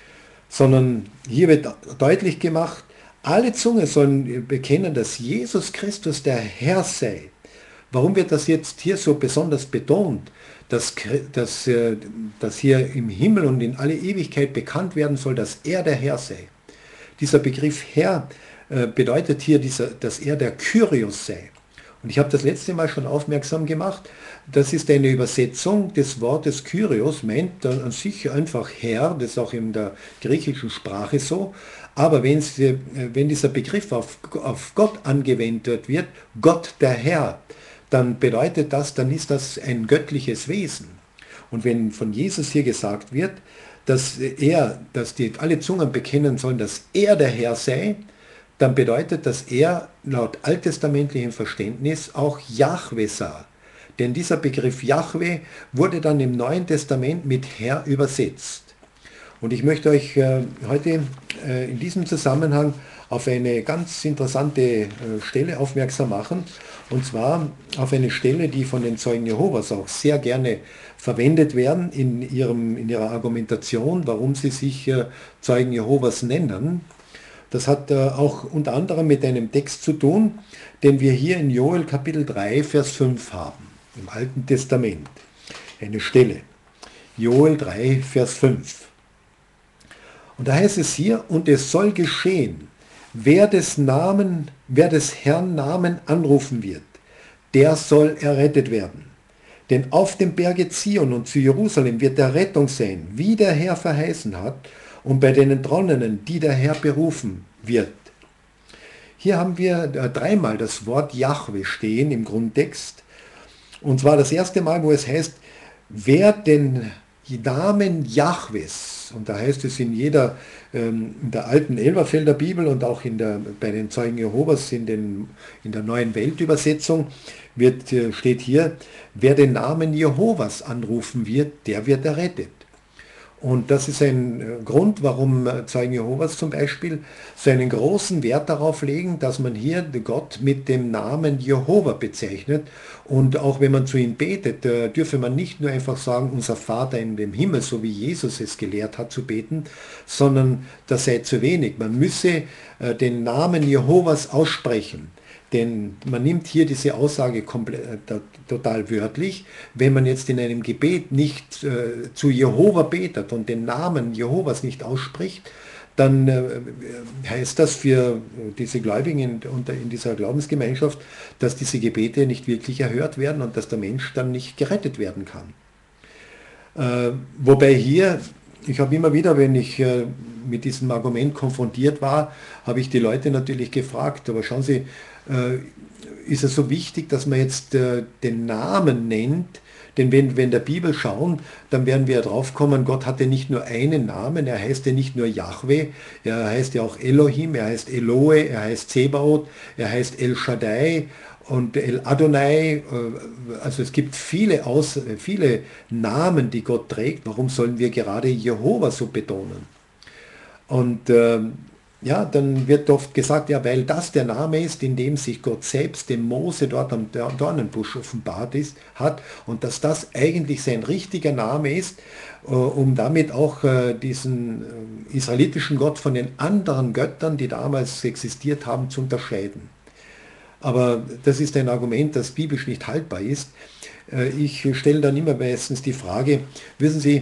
Sondern hier wird deutlich gemacht, alle Zungen sollen bekennen, dass Jesus Christus der Herr sei. Warum wird das jetzt hier so besonders betont, dass, dass, dass hier im Himmel und in alle Ewigkeit bekannt werden soll, dass er der Herr sei? Dieser Begriff Herr bedeutet hier, dieser, dass er der Kyrios sei. Und ich habe das letzte Mal schon aufmerksam gemacht, das ist eine Übersetzung des Wortes Kyrios, meint dann an sich einfach Herr, das ist auch in der griechischen Sprache so, aber wenn, sie, wenn dieser Begriff auf, auf Gott angewendet wird, Gott der Herr, dann bedeutet das, dann ist das ein göttliches Wesen. Und wenn von Jesus hier gesagt wird, dass er, dass die alle Zungen bekennen sollen, dass er der Herr sei, dann bedeutet, dass er laut alttestamentlichem Verständnis auch Jahwe sah. Denn dieser Begriff Jahwe wurde dann im Neuen Testament mit Herr übersetzt. Und ich möchte euch äh, heute äh, in diesem Zusammenhang auf eine ganz interessante äh, Stelle aufmerksam machen. Und zwar auf eine Stelle, die von den Zeugen Jehovas auch sehr gerne verwendet werden in, ihrem, in ihrer Argumentation, warum sie sich äh, Zeugen Jehovas nennen. Das hat äh, auch unter anderem mit einem Text zu tun, den wir hier in Joel Kapitel drei, Vers fünf haben, im Alten Testament. Eine Stelle. Joel drei, Vers fünf. Und da heißt es hier, und es soll geschehen, wer des Namen, wer des Herrn Namen anrufen wird, der soll errettet werden. Denn auf dem Berge Zion und zu Jerusalem wird der Rettung sein, wie der Herr verheißen hat, und bei den Entronnenen, die der Herr berufen wird. Hier haben wir dreimal das Wort Jahwe stehen im Grundtext. Und zwar das erste Mal, wo es heißt, wer den Namen Jahwes, und da heißt es in jeder, ähm, in der alten Elberfelder Bibel und auch in der, bei den Zeugen Jehovas in, den, in der neuen Weltübersetzung, wird, steht hier, wer den Namen Jehovas anrufen wird, der wird errettet. Und das ist ein Grund, warum Zeugen Jehovas zum Beispiel so einen großen Wert darauf legen, dass man hier Gott mit dem Namen Jehova bezeichnet. Und auch wenn man zu ihm betet, dürfe man nicht nur einfach sagen, unser Vater in dem Himmel, so wie Jesus es gelehrt hat zu beten, sondern das sei zu wenig. Man müsse den Namen Jehovas aussprechen. Denn man nimmt hier diese Aussage komplett, äh, total wörtlich. Wenn man jetzt in einem Gebet nicht äh, zu Jehova betet und den Namen Jehovas nicht ausspricht, dann äh, heißt das für diese Gläubigen in, unter, in dieser Glaubensgemeinschaft, dass diese Gebete nicht wirklich erhört werden und dass der Mensch dann nicht gerettet werden kann. Äh, wobei hier, ich habe immer wieder, wenn ich äh, mit diesem Argument konfrontiert war, habe ich die Leute natürlich gefragt, aber schauen Sie, äh, ist es so wichtig, dass man jetzt äh, den Namen nennt? Denn wenn wir in der Bibel schauen, dann werden wir ja drauf kommen, Gott hatte nicht nur einen Namen, er heißt ja nicht nur Jahwe, er heißt ja auch Elohim, er heißt Elohe, er heißt Zebaoth, er heißt El Shaddai und El Adonai. Also es gibt viele, Aus, viele Namen, die Gott trägt. Warum sollen wir gerade Jehova so betonen? Und ähm, ja, dann wird oft gesagt, ja, weil das der Name ist, in dem sich Gott selbst dem Mose dort am Dornenbusch offenbart ist, hat und dass das eigentlich sein richtiger Name ist, äh, um damit auch äh, diesen äh, israelitischen Gott von den anderen Göttern, die damals existiert haben, zu unterscheiden. Aber das ist ein Argument, das biblisch nicht haltbar ist. Äh, ich stelle dann immer meistens die Frage, wissen Sie,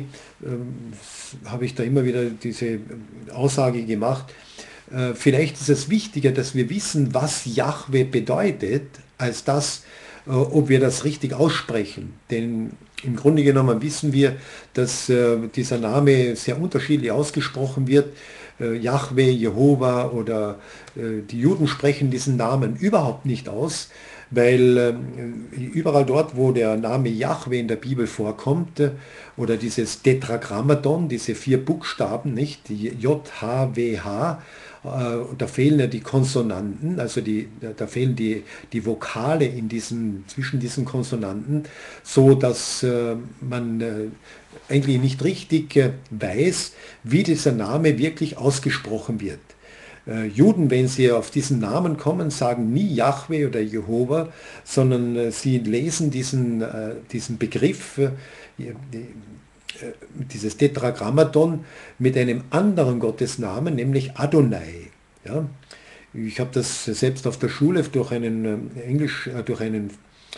äh, habe ich da immer wieder diese Aussage gemacht, vielleicht ist es wichtiger, dass wir wissen, was Jahwe bedeutet, als das, ob wir das richtig aussprechen. Denn im Grunde genommen wissen wir, dass dieser Name sehr unterschiedlich ausgesprochen wird. Jahwe, Jehova oder die Juden sprechen diesen Namen überhaupt nicht aus, weil überall dort, wo der Name Jahwe in der Bibel vorkommt, oder dieses Tetragrammaton, diese vier Buchstaben, nicht, J, H, W, H, da fehlen ja die Konsonanten, also die, da fehlen die, die Vokale in diesen, zwischen diesen Konsonanten, so dass äh, man äh, eigentlich nicht richtig äh, weiß, wie dieser Name wirklich ausgesprochen wird. Äh, Juden, wenn sie auf diesen Namen kommen, sagen nie Jahwe oder Jehova, sondern äh, sie lesen diesen, äh, diesen Begriff, äh, die, dieses Tetragrammaton mit einem anderen Gottesnamen, nämlich Adonai. Ja? Ich habe das selbst auf der Schule durch einen Englisch, durch einen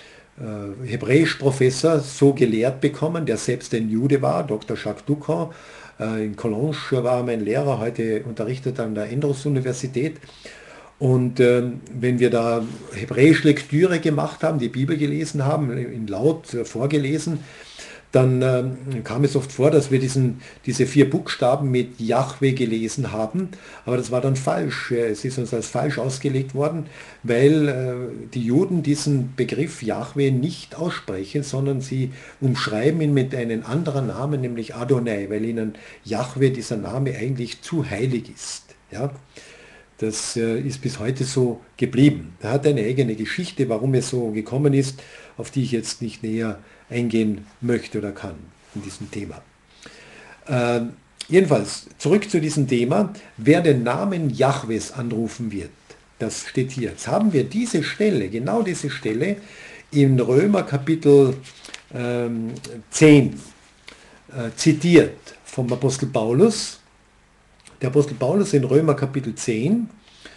äh, Hebräisch-Professor so gelehrt bekommen, der selbst ein Jude war, Doktor Jacques Ducamp. Äh, in Collonges war mein Lehrer, heute unterrichtet an der Andrews-Universität. Und äh, wenn wir da hebräisch Lektüre gemacht haben, die Bibel gelesen haben, in laut äh, vorgelesen, dann ähm, kam es oft vor, dass wir diesen, diese vier Buchstaben mit Jahwe gelesen haben, aber das war dann falsch. Es ist uns als falsch ausgelegt worden, weil äh, die Juden diesen Begriff Jahwe nicht aussprechen, sondern sie umschreiben ihn mit einem anderen Namen, nämlich Adonai, weil ihnen Jahwe, dieser Name, eigentlich zu heilig ist. Ja? Das äh, ist bis heute so geblieben. Er hat eine eigene Geschichte, warum es so gekommen ist, auf die ich jetzt nicht näher eingehen möchte oder kann in diesem Thema. Äh, jedenfalls, zurück zu diesem Thema, wer den Namen Jahwes anrufen wird, das steht hier. Jetzt haben wir diese Stelle, genau diese Stelle, in Römer Kapitel ähm, zehn äh, zitiert vom Apostel Paulus. Der Apostel Paulus in Römer Kapitel zehn,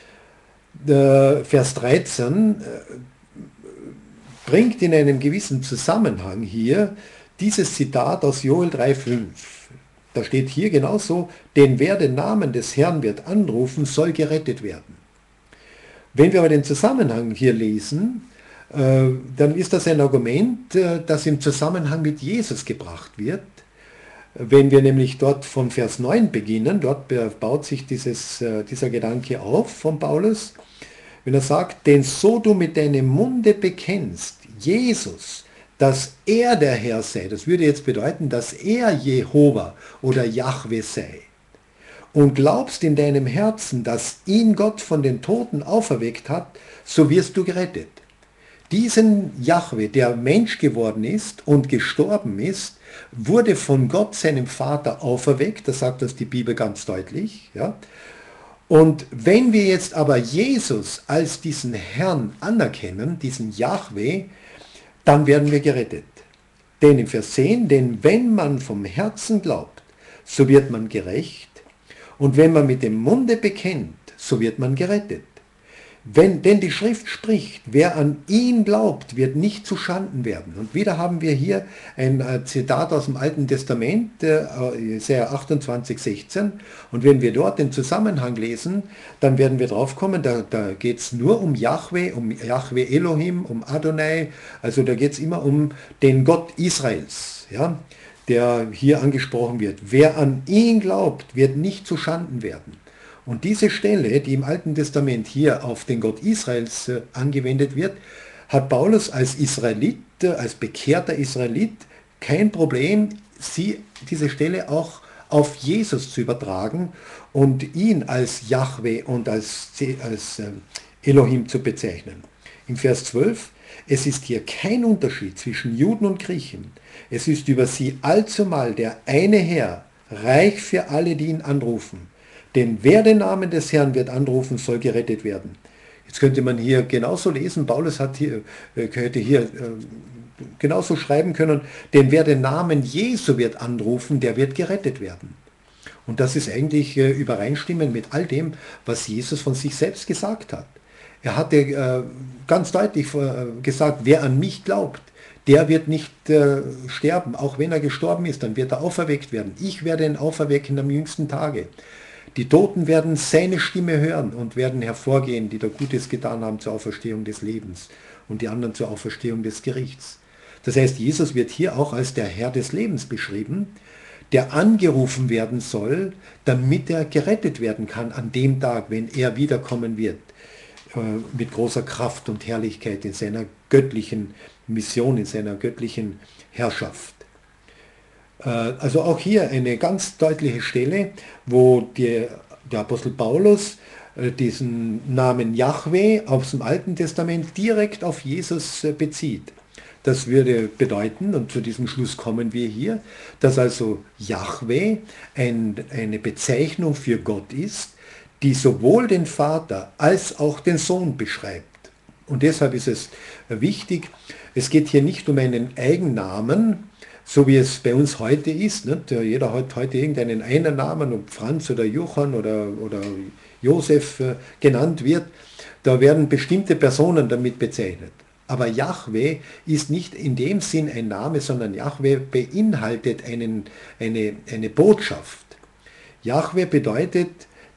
äh, Vers dreizehn, äh, bringt in einem gewissen Zusammenhang hier dieses Zitat aus Joel drei fünf. Da steht hier genauso, denn wer den Namen des Herrn wird anrufen, soll gerettet werden. Wenn wir aber den Zusammenhang hier lesen, äh, dann ist das ein Argument, äh, das im Zusammenhang mit Jesus gebracht wird. Wenn wir nämlich dort von Vers neun beginnen, dort baut sich dieses, äh, dieser Gedanke auf von Paulus, wenn er sagt, denn so du mit deinem Munde bekennst, Jesus, dass er der Herr sei, das würde jetzt bedeuten, dass er Jehova oder Jahwe sei, und glaubst in deinem Herzen, dass ihn Gott von den Toten auferweckt hat, so wirst du gerettet. Diesen Jahwe, der Mensch geworden ist und gestorben ist, wurde von Gott, seinem Vater, auferweckt, das sagt uns die Bibel ganz deutlich, ja. Und wenn wir jetzt aber Jesus als diesen Herrn anerkennen, diesen Jahwe, dann werden wir gerettet. Denn im Vers zehn, denn wenn man vom Herzen glaubt, so wird man gerecht, und wenn man mit dem Munde bekennt, so wird man gerettet. Wenn, denn die Schrift spricht, wer an ihn glaubt, wird nicht zu Schanden werden. Und wieder haben wir hier ein Zitat aus dem Alten Testament, Jesaja achtundzwanzig, sechzehn. Und wenn wir dort den Zusammenhang lesen, dann werden wir drauf kommen, da, da geht es nur um Jahwe, um Jahwe Elohim, um Adonai. Also da geht es immer um den Gott Israels, ja, der hier angesprochen wird. Wer an ihn glaubt, wird nicht zu Schanden werden. Und diese Stelle, die im Alten Testament hier auf den Gott Israels äh, angewendet wird, hat Paulus als Israelit, äh, als bekehrter Israelit, kein Problem, sie, diese Stelle auch auf Jesus zu übertragen und ihn als Jahwe und als, als äh, Elohim zu bezeichnen. Im Vers zwölf, es ist hier kein Unterschied zwischen Juden und Griechen. Es ist über sie allzumal der eine Herr, reich für alle, die ihn anrufen. Denn wer den Namen des Herrn wird anrufen, soll gerettet werden. Jetzt könnte man hier genauso lesen, Paulus hat hier, hätte hier genauso schreiben können, denn wer den Namen Jesu wird anrufen, der wird gerettet werden. Und das ist eigentlich übereinstimmend mit all dem, was Jesus von sich selbst gesagt hat. Er hatte ganz deutlich gesagt, wer an mich glaubt, der wird nicht sterben. Auch wenn er gestorben ist, dann wird er auferweckt werden. Ich werde ihn auferwecken am jüngsten Tage. Die Toten werden seine Stimme hören und werden hervorgehen, die da Gutes getan haben zur Auferstehung des Lebens und die anderen zur Auferstehung des Gerichts. Das heißt, Jesus wird hier auch als der Herr des Lebens beschrieben, der angerufen werden soll, damit er gerettet werden kann an dem Tag, wenn er wiederkommen wird, mit großer Kraft und Herrlichkeit in seiner göttlichen Mission, in seiner göttlichen Herrschaft. Also auch hier eine ganz deutliche Stelle, wo die, der Apostel Paulus diesen Namen Jahwe aus dem Alten Testament direkt auf Jesus bezieht. Das würde bedeuten, und zu diesem Schluss kommen wir hier, dass also Jahwe ein, eine Bezeichnung für Gott ist, die sowohl den Vater als auch den Sohn beschreibt. Und deshalb ist es wichtig, es geht hier nicht um einen Eigennamen, so wie es bei uns heute ist. Nicht? Jeder hat heute irgendeinen einen Namen, ob Franz oder Johann oder, oder Josef äh, genannt wird. Da werden bestimmte Personen damit bezeichnet. Aber Jahwe ist nicht in dem Sinn ein Name, sondern Jahwe beinhaltet einen, eine, eine Botschaft. Jahwe bedeutet,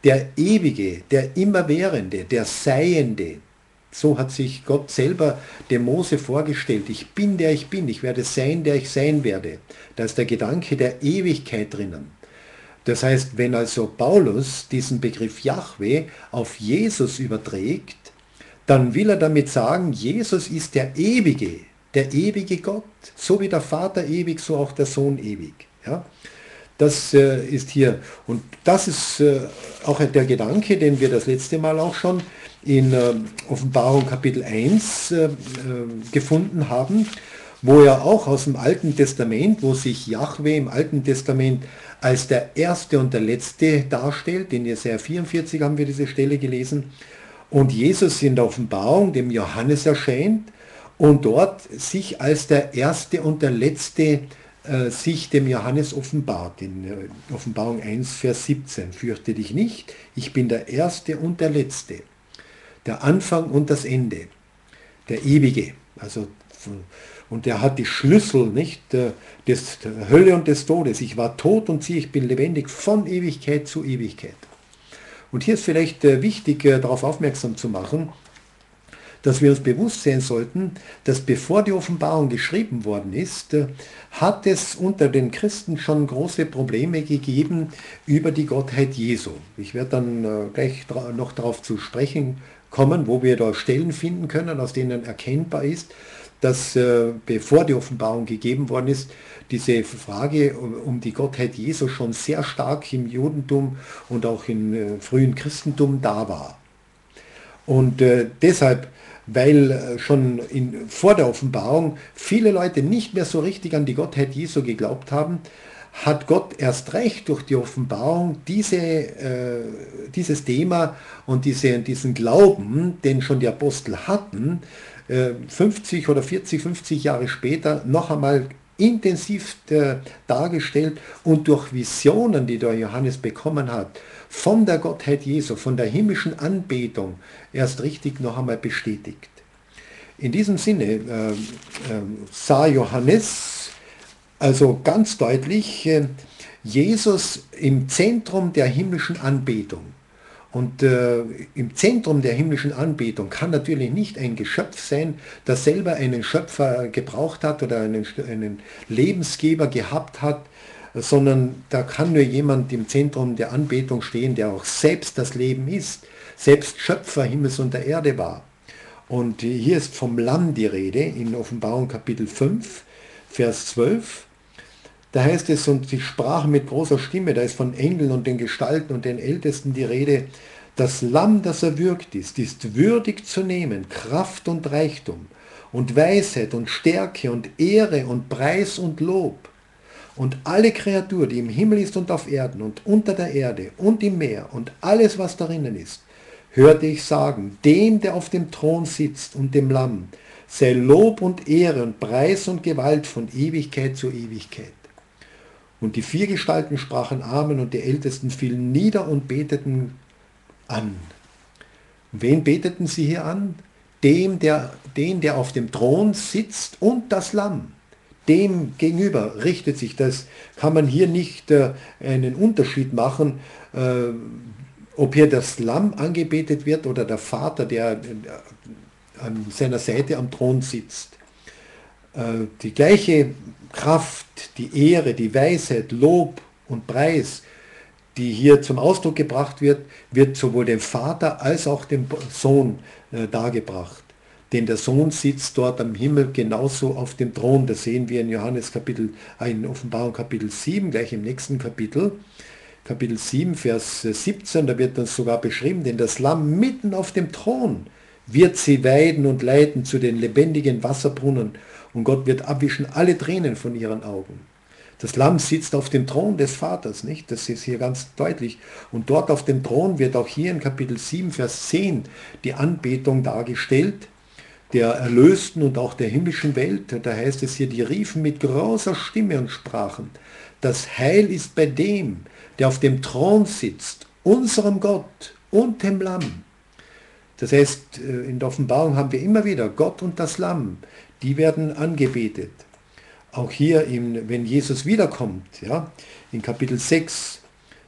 der Ewige, der Immerwährende, der Seiende. So hat sich Gott selber dem Mose vorgestellt. Ich bin, der ich bin. Ich werde sein, der ich sein werde. Da ist der Gedanke der Ewigkeit drinnen. Das heißt, wenn also Paulus diesen Begriff Jahwe auf Jesus überträgt, dann will er damit sagen, Jesus ist der Ewige, der ewige Gott. So wie der Vater ewig, so auch der Sohn ewig. Ja? Das äh, ist hier, und das ist äh, auch der Gedanke, den wir das letzte Mal auch schon in äh, Offenbarung Kapitel eins äh, äh, gefunden haben, wo er auch aus dem Alten Testament, wo sich Jahwe im Alten Testament als der Erste und der Letzte darstellt, in Jesaja vierundvierzig haben wir diese Stelle gelesen, und Jesus in der Offenbarung dem Johannes erscheint und dort sich als der Erste und der Letzte äh, sich dem Johannes offenbart, in äh, Offenbarung eins, Vers siebzehn, fürchte dich nicht, ich bin der Erste und der Letzte, der Anfang und das Ende, der Ewige, also und er hat die Schlüssel, nicht, des, der Hölle und des Todes. Ich war tot und siehe, ich bin lebendig von Ewigkeit zu Ewigkeit. Und hier ist vielleicht wichtig, darauf aufmerksam zu machen, dass wir uns bewusst sein sollten, dass bevor die Offenbarung geschrieben worden ist, hat es unter den Christen schon große Probleme gegeben über die Gottheit Jesu. Ich werde dann gleich noch darauf zu sprechen kommen, wo wir da Stellen finden können, aus denen erkennbar ist, dass äh, bevor die Offenbarung gegeben worden ist, diese Frage um, um die Gottheit Jesu schon sehr stark im Judentum und auch im äh, frühen Christentum da war. Und äh, deshalb, weil äh, schon in, vor der Offenbarung viele Leute nicht mehr so richtig an die Gottheit Jesu geglaubt haben, hat Gott erst recht durch die Offenbarung diese, äh, dieses Thema und diese, diesen Glauben, den schon die Apostel hatten, fünfzig oder vierzig, fünfzig Jahre später noch einmal intensiv äh, dargestellt und durch Visionen, die der Johannes bekommen hat, von der Gottheit Jesu, von der himmlischen Anbetung erst richtig noch einmal bestätigt. In diesem Sinne äh, äh, sah Johannes also ganz deutlich äh, Jesus im Zentrum der himmlischen Anbetung. Und äh, im Zentrum der himmlischen Anbetung kann natürlich nicht ein Geschöpf sein, das selber einen Schöpfer gebraucht hat oder einen, einen Lebensgeber gehabt hat, sondern da kann nur jemand im Zentrum der Anbetung stehen, der auch selbst das Leben ist, selbst Schöpfer Himmels und der Erde war. Und hier ist vom Lamm die Rede in Offenbarung Kapitel fünf, Vers zwölf. Da heißt es, und sie sprachen mit großer Stimme, da ist von Engeln und den Gestalten und den Ältesten die Rede, das Lamm, das erwürgt ist, ist würdig zu nehmen, Kraft und Reichtum und Weisheit und Stärke und Ehre und Preis und Lob. Und alle Kreatur, die im Himmel ist und auf Erden und unter der Erde und im Meer und alles, was darinnen ist, hörte ich sagen, dem, der auf dem Thron sitzt und dem Lamm, sei Lob und Ehre und Preis und Gewalt von Ewigkeit zu Ewigkeit. Und die vier Gestalten sprachen Amen und die Ältesten fielen nieder und beteten an. Und wen beteten sie hier an? Dem, der, den, der auf dem Thron sitzt und das Lamm. Dem gegenüber richtet sich das. Kann man hier nicht äh, einen Unterschied machen, äh, ob hier das Lamm angebetet wird oder der Vater, der äh, an seiner Seite am Thron sitzt. Äh, die gleiche Kraft, die Ehre, die Weisheit, Lob und Preis, die hier zum Ausdruck gebracht wird, wird sowohl dem Vater als auch dem Sohn äh, dargebracht. Denn der Sohn sitzt dort am Himmel genauso auf dem Thron. Das sehen wir in Johannes Kapitel, äh, in Offenbarung Kapitel sieben, gleich im nächsten Kapitel. Kapitel sieben, Vers siebzehn, da wird uns sogar beschrieben, denn das Lamm mitten auf dem Thron wird sie weiden und leiten zu den lebendigen Wasserbrunnen. Und Gott wird abwischen alle Tränen von ihren Augen. Das Lamm sitzt auf dem Thron des Vaters, nicht? Das ist hier ganz deutlich. Und dort auf dem Thron wird auch hier in Kapitel sieben, Vers zehn die Anbetung dargestellt, der erlösten und auch der himmlischen Welt. Da heißt es hier, die riefen mit großer Stimme und sprachen, das Heil ist bei dem, der auf dem Thron sitzt, unserem Gott und dem Lamm. Das heißt, in der Offenbarung haben wir immer wieder Gott und das Lamm, die werden angebetet. Auch hier, im, wenn Jesus wiederkommt, ja, in Kapitel sechs,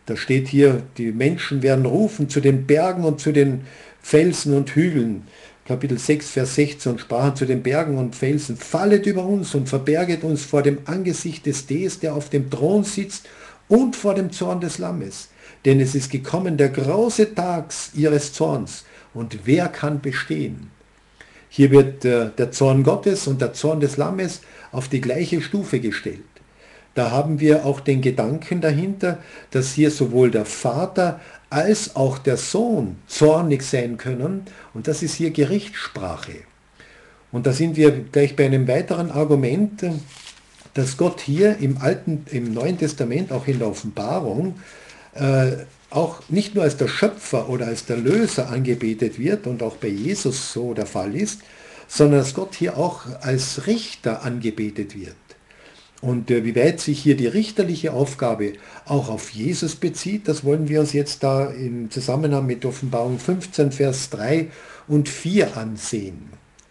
Da steht hier, die Menschen werden rufen zu den Bergen und zu den Felsen und Hügeln. Kapitel sechs, Vers sechzehn, und sprachen zu den Bergen und Felsen, fallet über uns und verberget uns vor dem Angesicht des Des, der auf dem Thron sitzt, und vor dem Zorn des Lammes. Denn es ist gekommen der große Tag ihres Zorns, und wer kann bestehen? Hier wird äh, der Zorn Gottes und der Zorn des Lammes auf die gleiche Stufe gestellt. Da haben wir auch den Gedanken dahinter, dass hier sowohl der Vater als auch der Sohn zornig sein können, und das ist hier Gerichtssprache. Und da sind wir gleich bei einem weiteren Argument, dass Gott hier im Alten, im Neuen Testament, auch in der Offenbarung, äh, auch nicht nur als der Schöpfer oder als der Löser angebetet wird und auch bei Jesus so der Fall ist, sondern dass Gott hier auch als Richter angebetet wird. Und äh, wie weit sich hier die richterliche Aufgabe auch auf Jesus bezieht, das wollen wir uns jetzt da im Zusammenhang mit Offenbarung fünfzehn, Vers drei und vier ansehen.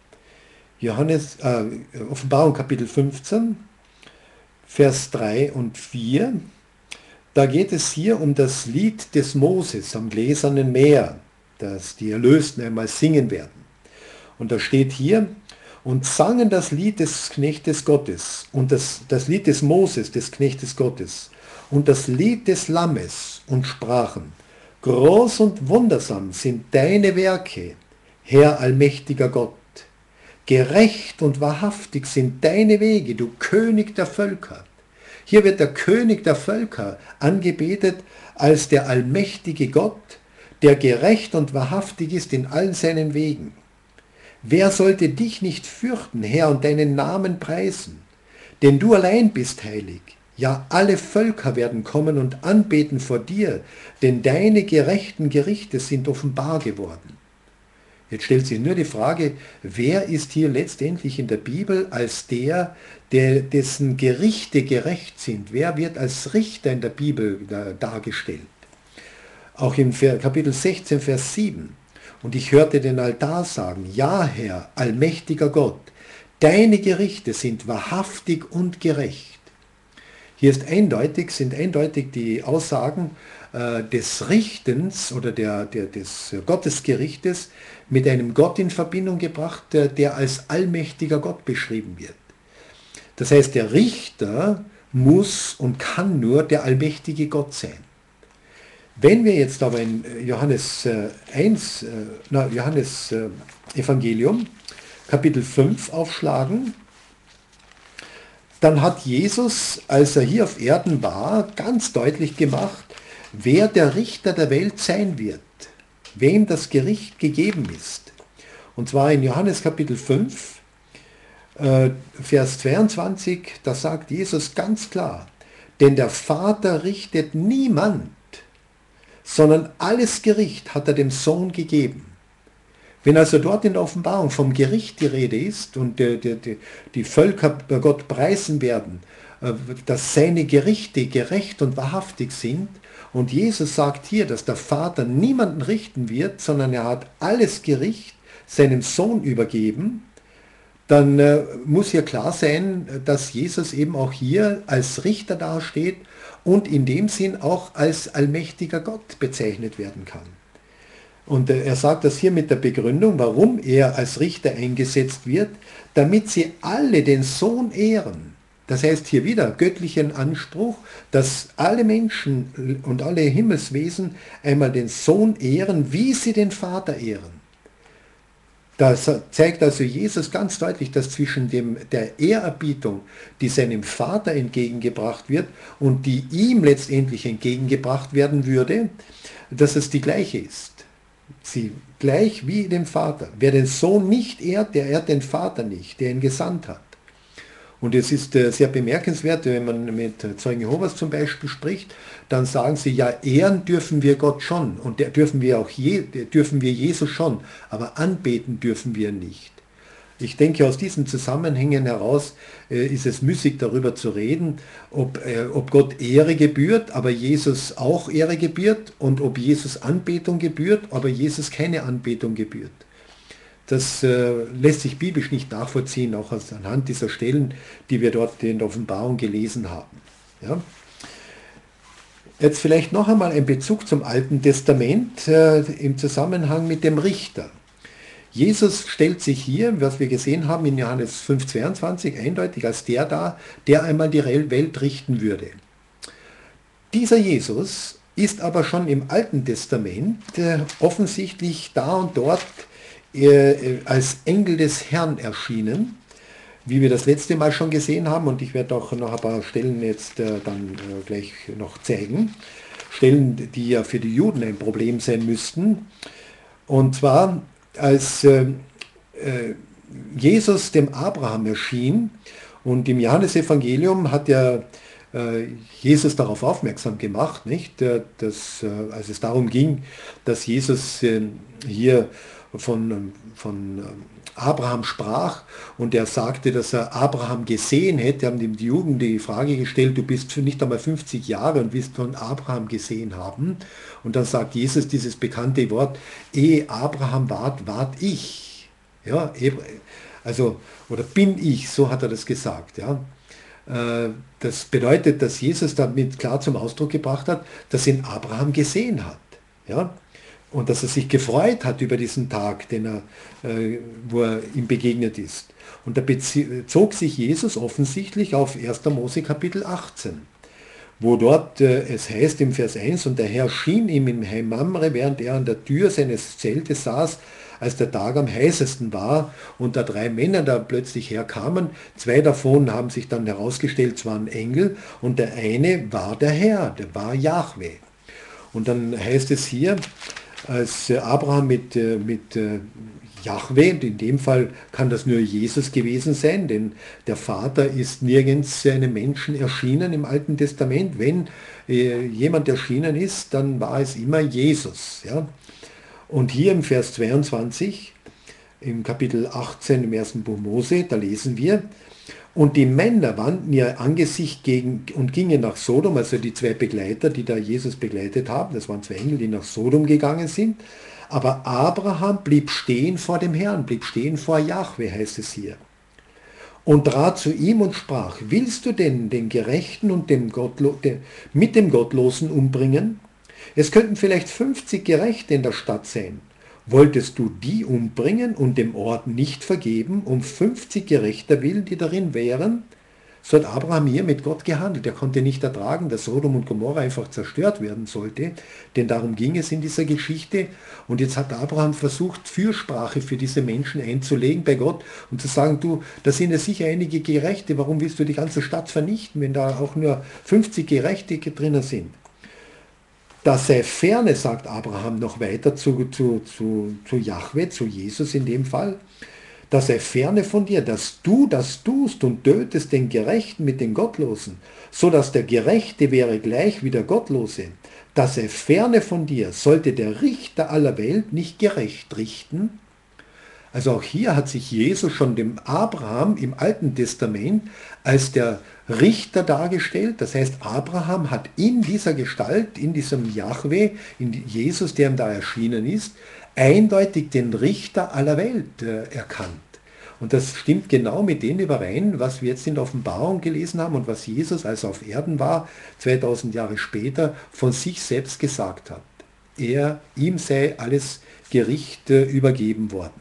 Johannes, äh, Offenbarung Kapitel fünfzehn, Vers drei und vier. Da geht es hier um das Lied des Moses am gläsernen Meer, das die Erlösten einmal singen werden. Und da steht hier, und sangen das Lied des Knechtes Gottes und das, das Lied des Moses, des Knechtes Gottes und das Lied des Lammes und sprachen, groß und wundersam sind deine Werke, Herr allmächtiger Gott. Gerecht und wahrhaftig sind deine Wege, du König der Völker. Hier wird der König der Völker angebetet als der allmächtige Gott, der gerecht und wahrhaftig ist in allen seinen Wegen. Wer sollte dich nicht fürchten, Herr, und deinen Namen preisen? Denn du allein bist heilig. Ja, alle Völker werden kommen und anbeten vor dir, denn deine gerechten Gerichte sind offenbar geworden. Jetzt stellt sich nur die Frage, wer ist hier letztendlich in der Bibel als der, der dessen Gerichte gerecht sind? Wer wird als Richter in der Bibel dargestellt? Auch im Kapitel sechzehn, Vers sieben. Und ich hörte den Altar sagen, ja Herr, allmächtiger Gott, deine Gerichte sind wahrhaftig und gerecht. Hier ist eindeutig, sind eindeutig die Aussagen äh, des Richtens oder der, der, des Gottesgerichtes mit einem Gott in Verbindung gebracht, der, der als allmächtiger Gott beschrieben wird. Das heißt, der Richter muss und kann nur der allmächtige Gott sein. Wenn wir jetzt aber in Johannes eins, na, Johannes Evangelium, Kapitel fünf aufschlagen, dann hat Jesus, als er hier auf Erden war, ganz deutlich gemacht, wer der Richter der Welt sein wird, wem das Gericht gegeben ist. Und zwar in Johannes Kapitel fünf, Vers zweiundzwanzig, da sagt Jesus ganz klar, denn der Vater richtet niemand, sondern alles Gericht hat er dem Sohn gegeben. Wenn also dort in der Offenbarung vom Gericht die Rede ist und die, die, die Völker Gott preisen werden, dass seine Gerichte gerecht und wahrhaftig sind, und Jesus sagt hier, dass der Vater niemanden richten wird, sondern er hat alles Gericht seinem Sohn übergeben, dann äh, muss hier klar sein, dass Jesus eben auch hier als Richter dasteht und in dem Sinn auch als allmächtiger Gott bezeichnet werden kann. Und äh, er sagt das hier mit der Begründung, warum er als Richter eingesetzt wird, damit sie alle den Sohn ehren. Das heißt hier wieder göttlichen Anspruch, dass alle Menschen und alle Himmelswesen einmal den Sohn ehren, wie sie den Vater ehren. Das zeigt also Jesus ganz deutlich, dass zwischen dem, der Ehrerbietung, die seinem Vater entgegengebracht wird und die ihm letztendlich entgegengebracht werden würde, dass es die gleiche ist. Sie gleich wie dem Vater. Wer den Sohn nicht ehrt, der ehrt den Vater nicht, der ihn gesandt hat. Und es ist sehr bemerkenswert, wenn man mit Zeugen Jehovas zum Beispiel spricht, dann sagen sie, ja, ehren dürfen wir Gott schon und der dürfen wir auch je, dürfen wir Jesus schon, aber anbeten dürfen wir nicht. Ich denke, aus diesen Zusammenhängen heraus äh, ist es müßig darüber zu reden, ob, äh, ob Gott Ehre gebührt, aber Jesus auch Ehre gebührt, und ob Jesus Anbetung gebührt, aber Jesus keine Anbetung gebührt. Das äh, lässt sich biblisch nicht nachvollziehen, auch anhand dieser Stellen, die wir dort in der Offenbarung gelesen haben. Ja? Jetzt vielleicht noch einmal ein Bezug zum Alten Testament äh, im Zusammenhang mit dem Richter. Jesus stellt sich hier, was wir gesehen haben in Johannes fünf zweiundzwanzig, eindeutig als der dar, der einmal die Welt richten würde. Dieser Jesus ist aber schon im Alten Testament äh, offensichtlich da und dort äh, als Engel des Herrn erschienen, wie wir das letzte Mal schon gesehen haben, und ich werde auch noch ein paar Stellen jetzt äh, dann äh, gleich noch zeigen. Stellen, die ja für die Juden ein Problem sein müssten. Und zwar, als äh, äh, Jesus dem Abraham erschien, und im Johannesevangelium hat ja äh, Jesus darauf aufmerksam gemacht, nicht? Äh, dass, äh, als es darum ging, dass Jesus äh, hier von, von Abraham sprach und er sagte, dass er Abraham gesehen hätte, haben dem die Juden die Frage gestellt, du bist für nicht einmal fünfzig Jahre und wirst von Abraham gesehen haben. Und dann sagt Jesus dieses bekannte Wort, ehe Abraham ward, ward ich. Ja, also, oder bin ich, so hat er das gesagt. Ja. Das bedeutet, dass Jesus damit klar zum Ausdruck gebracht hat, dass ihn Abraham gesehen hat. Ja. Und dass er sich gefreut hat über diesen Tag, den er, äh, wo er ihm begegnet ist. Und da bezog sich Jesus offensichtlich auf erster Mose Kapitel achtzehn, wo dort äh, es heißt im Vers eins, und der Herr schien ihm im Heim Mamre, während er an der Tür seines Zeltes saß, als der Tag am heißesten war, und da drei Männer da plötzlich herkamen. Zwei davon haben sich dann herausgestellt, es waren Engel, und der eine war der Herr, der war Jahwe. Und dann heißt es hier, als Abraham mit, mit Jahwe, in dem Fall kann das nur Jesus gewesen sein, denn der Vater ist nirgends einem Menschen erschienen im Alten Testament. Wenn jemand erschienen ist, dann war es immer Jesus. Ja? Und hier im Vers zweiundzwanzig, im Kapitel achtzehn im ersten Buch Mose, da lesen wir, und die Männer wandten ihr Angesicht gegen und gingen nach Sodom, also die zwei Begleiter, die da Jesus begleitet haben, das waren zwei Engel, die nach Sodom gegangen sind. Aber Abraham blieb stehen vor dem Herrn, blieb stehen vor Jahwe, heißt es hier. Und trat zu ihm und sprach, willst du denn den Gerechten und dem Gottlo den, mit dem Gottlosen umbringen? Es könnten vielleicht fünfzig Gerechte in der Stadt sein. Wolltest du die umbringen und dem Ort nicht vergeben, um fünfzig Gerechter willen, die darin wären? So hat Abraham hier mit Gott gehandelt. Er konnte nicht ertragen, dass Sodom und Gomorra einfach zerstört werden sollte, denn darum ging es in dieser Geschichte. Und jetzt hat Abraham versucht, Fürsprache für diese Menschen einzulegen bei Gott und zu sagen, du, da sind ja sicher einige Gerechte, warum willst du die ganze Stadt vernichten, wenn da auch nur fünfzig Gerechte drinnen sind? Das sei ferne, sagt Abraham noch weiter zu, zu, zu, zu Jahwe, zu Jesus in dem Fall, das sei ferne von dir, dass du das tust und tötest den Gerechten mit den Gottlosen, so dass der Gerechte wäre gleich wie der Gottlose. Das sei ferne von dir, sollte der Richter aller Welt nicht gerecht richten? Also auch hier hat sich Jesus schon dem Abraham im Alten Testament als der Richter dargestellt. Das heißt, Abraham hat in dieser Gestalt, in diesem Jahwe, in Jesus, der ihm da erschienen ist, eindeutig den Richter aller Welt äh, erkannt. Und das stimmt genau mit dem überein, was wir jetzt in der Offenbarung gelesen haben und was Jesus, als er auf Erden war, zweitausend Jahre später, von sich selbst gesagt hat. Er, ihm sei alles Gericht äh, übergeben worden.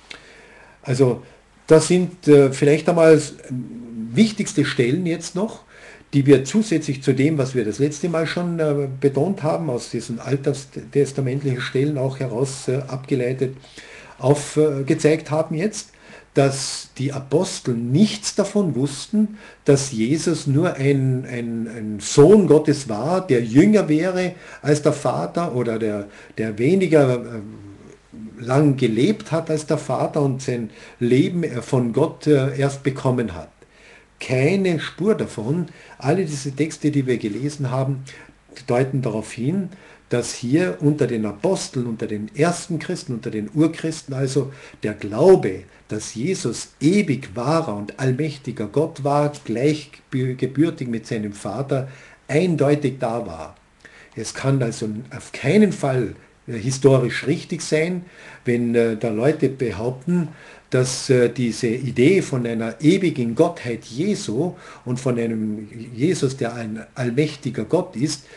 Also das sind äh, vielleicht einmal wichtigste Stellen jetzt noch, die wir zusätzlich zu dem, was wir das letzte Mal schon äh, betont haben, aus diesen alttestamentlichen Stellen auch heraus äh, abgeleitet, aufgezeigt äh, haben jetzt, dass die Apostel nichts davon wussten, dass Jesus nur ein, ein, ein Sohn Gottes war, der jünger wäre als der Vater oder der, der weniger äh, lang gelebt hat als der Vater und sein Leben von Gott erst bekommen hat. Keine Spur davon. Alle diese Texte, die wir gelesen haben, deuten darauf hin, dass hier unter den Aposteln, unter den ersten Christen, unter den Urchristen also der Glaube, dass Jesus ewig wahrer und allmächtiger Gott war, gleichgebürtig mit seinem Vater, eindeutig da war. Es kann also auf keinen Fall historisch richtig sein, wenn äh, da Leute behaupten, dass äh, diese Idee von einer ewigen Gottheit Jesu und von einem Jesus, der ein allmächtiger Gott ist,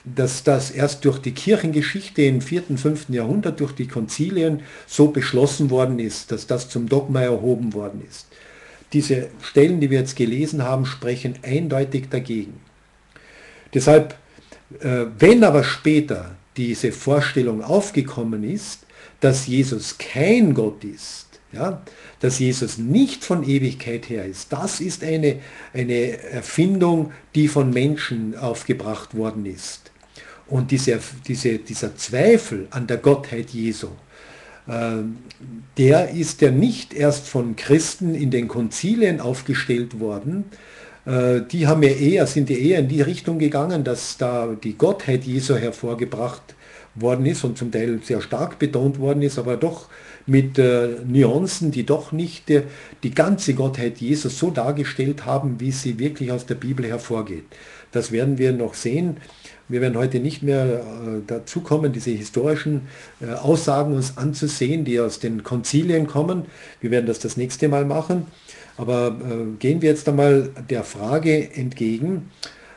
dass das erst durch die Kirchengeschichte im vierten, fünften Jahrhundert, durch die Konzilien so beschlossen worden ist, dass das zum Dogma erhoben worden ist. Diese Stellen, die wir jetzt gelesen haben, sprechen eindeutig dagegen. Deshalb, wenn aber später diese Vorstellung aufgekommen ist, dass Jesus kein Gott ist, ja, dass Jesus nicht von Ewigkeit her ist, das ist eine, eine Erfindung, die von Menschen aufgebracht worden ist. Und diese, diese, dieser Zweifel an der Gottheit Jesu, äh, der ist ja nicht erst von Christen in den Konzilien aufgestellt worden. Äh, die haben ja eher, sind ja eher in die Richtung gegangen, dass da die Gottheit Jesu hervorgebracht worden ist und zum Teil sehr stark betont worden ist, aber doch mit äh, Nuancen, die doch nicht äh, die ganze Gottheit Jesus so dargestellt haben, wie sie wirklich aus der Bibel hervorgeht. Das werden wir noch sehen. Wir werden heute nicht mehr äh, dazu kommen, diese historischen äh, Aussagen uns anzusehen, die aus den Konzilien kommen. Wir werden das das nächste Mal machen. Aber äh, gehen wir jetzt einmal der Frage entgegen,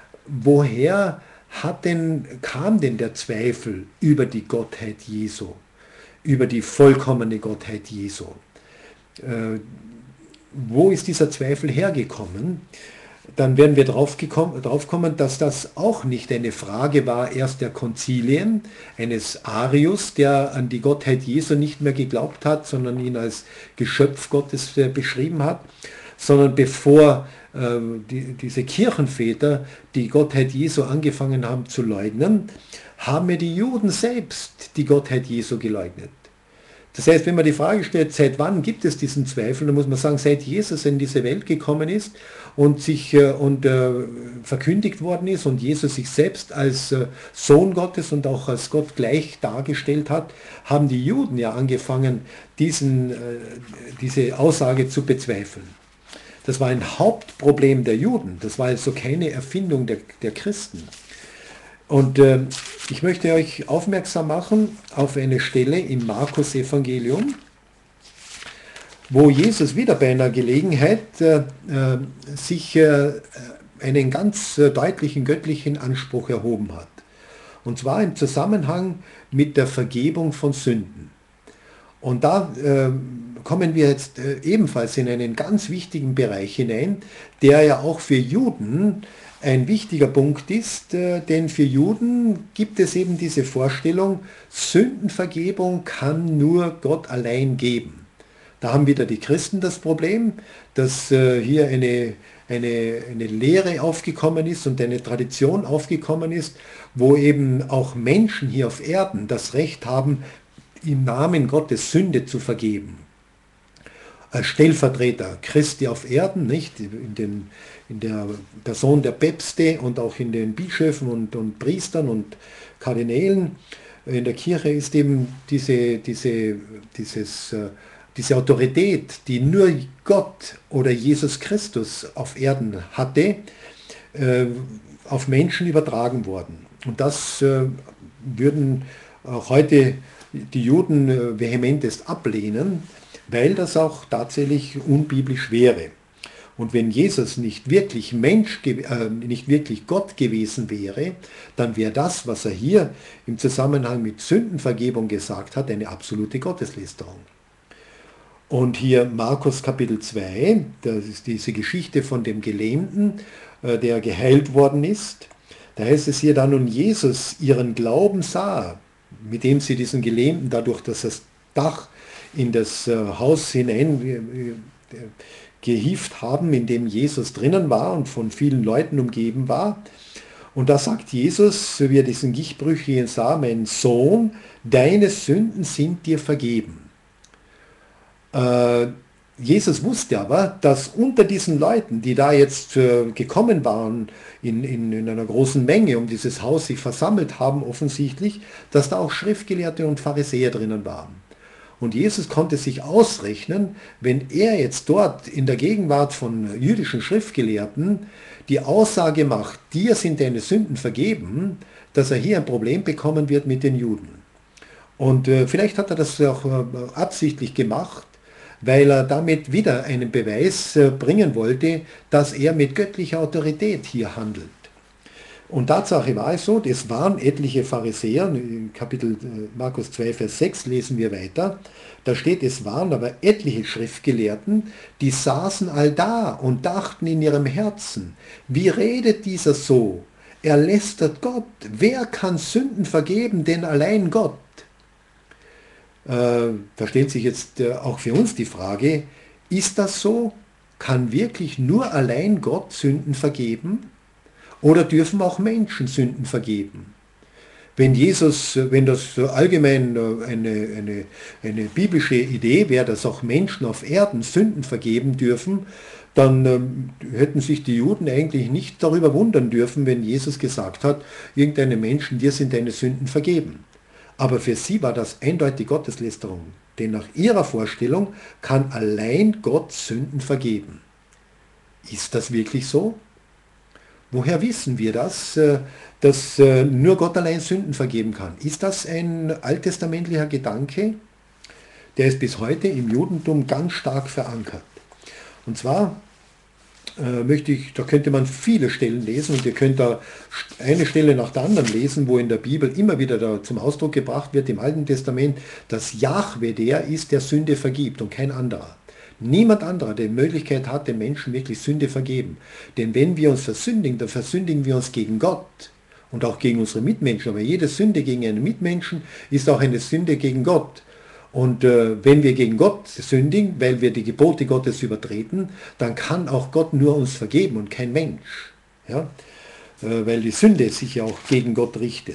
woher hat denn, kam denn der Zweifel über die Gottheit Jesu, über die vollkommene Gottheit Jesu? Äh, wo ist dieser Zweifel hergekommen? Dann werden wir drauf, gekommen, drauf kommen, dass das auch nicht eine Frage war erst der Konzilien, eines Arius, der an die Gottheit Jesu nicht mehr geglaubt hat, sondern ihn als Geschöpf Gottes äh, beschrieben hat, sondern bevor äh, die, diese Kirchenväter die Gottheit Jesu angefangen haben zu leugnen, haben ja die Juden selbst die Gottheit Jesu geleugnet. Das heißt, wenn man die Frage stellt, seit wann gibt es diesen Zweifel, dann muss man sagen, seit Jesus in diese Welt gekommen ist und sich äh, und äh, verkündigt worden ist und Jesus sich selbst als äh, Sohn Gottes und auch als Gott gleich dargestellt hat, haben die Juden ja angefangen, diesen, äh, diese Aussage zu bezweifeln. Das war ein Hauptproblem der Juden, das war also keine Erfindung der, der Christen. Und äh, ich möchte euch aufmerksam machen auf eine Stelle im Markus-Evangelium, wo Jesus wieder bei einer Gelegenheit äh, äh, sich äh, einen ganz äh, deutlichen göttlichen Anspruch erhoben hat. Und zwar im Zusammenhang mit der Vergebung von Sünden. Und da äh, kommen wir jetzt äh, ebenfalls in einen ganz wichtigen Bereich hinein, der ja auch für Juden ein wichtiger Punkt ist, äh, denn für Juden gibt es eben diese Vorstellung, Sündenvergebung kann nur Gott allein geben. Da haben wieder die Christen das Problem, dass äh, hier eine, eine, eine Lehre aufgekommen ist und eine Tradition aufgekommen ist, wo eben auch Menschen hier auf Erden das Recht haben, im Namen Gottes Sünde zu vergeben. Als Stellvertreter Christi auf Erden, nicht? In, den, in der Person der Päpste und auch in den Bischöfen und, und Priestern und Kardinälen. In der Kirche ist eben diese, diese, dieses, diese Autorität, die nur Gott oder Jesus Christus auf Erden hatte, auf Menschen übertragen worden. Und das würden auch heute die Juden vehementest ablehnen, weil das auch tatsächlich unbiblisch wäre. Und wenn Jesus nicht wirklich Mensch, äh, nicht wirklich Gott gewesen wäre, dann wäre das, was er hier im Zusammenhang mit Sündenvergebung gesagt hat, eine absolute Gotteslästerung. Und hier Markus Kapitel zwei, das ist diese Geschichte von dem Gelähmten, äh, der geheilt worden ist. Da heißt es hier, da nun Jesus ihren Glauben sah, mit dem sie diesen Gelähmten dadurch, dass das Dach in das Haus hinein gehievt haben, in dem Jesus drinnen war und von vielen Leuten umgeben war. Und da sagt Jesus, wie er diesen Gichtbrüchigen sah, mein Sohn, deine Sünden sind dir vergeben. Äh, Jesus wusste aber, dass unter diesen Leuten, die da jetzt äh, gekommen waren, in, in, in einer großen Menge um dieses Haus sich versammelt haben offensichtlich, dass da auch Schriftgelehrte und Pharisäer drinnen waren. Und Jesus konnte sich ausrechnen, wenn er jetzt dort in der Gegenwart von jüdischen Schriftgelehrten die Aussage macht, dir sind deine Sünden vergeben, dass er hier ein Problem bekommen wird mit den Juden. Und äh, vielleicht hat er das auch äh, absichtlich gemacht, weil er damit wieder einen Beweis äh, bringen wollte, dass er mit göttlicher Autorität hier handelt. Und Tatsache war es so, es waren etliche Pharisäer, in Kapitel äh, Markus zwei, Vers sechs lesen wir weiter, da steht, es waren aber etliche Schriftgelehrten, die saßen allda und dachten in ihrem Herzen, wie redet dieser so? Er lästert Gott. Wer kann Sünden vergeben, denn allein Gott? Äh, da stellt sich jetzt äh, auch für uns die Frage, ist das so? Kann wirklich nur allein Gott Sünden vergeben? Oder dürfen auch Menschen Sünden vergeben? Wenn Jesus, wenn das allgemein eine, eine, eine biblische Idee wäre, dass auch Menschen auf Erden Sünden vergeben dürfen, dann ähm, hätten sich die Juden eigentlich nicht darüber wundern dürfen, wenn Jesus gesagt hat, irgendeinem Menschen, dir sind deine Sünden vergeben. Aber für sie war das eindeutig Gotteslästerung, denn nach ihrer Vorstellung kann allein Gott Sünden vergeben. Ist das wirklich so? Woher wissen wir das, äh, dass äh, nur Gott allein Sünden vergeben kann? Ist das ein alttestamentlicher Gedanke? Der ist bis heute im Judentum ganz stark verankert. Und zwar äh, möchte ich, da könnte man viele Stellen lesen und ihr könnt da eine Stelle nach der anderen lesen, wo in der Bibel immer wieder da zum Ausdruck gebracht wird im Alten Testament, dass Jahwe der ist, der Sünde vergibt und kein anderer. Niemand anderer, der die Möglichkeit hat, den Menschen wirklich Sünde vergeben. Denn wenn wir uns versündigen, dann versündigen wir uns gegen Gott und auch gegen unsere Mitmenschen. Aber jede Sünde gegen einen Mitmenschen ist auch eine Sünde gegen Gott. Und äh, wenn wir gegen Gott sündigen, weil wir die Gebote Gottes übertreten, dann kann auch Gott nur uns vergeben und kein Mensch. Ja? Äh, weil die Sünde sich ja auch gegen Gott richtet.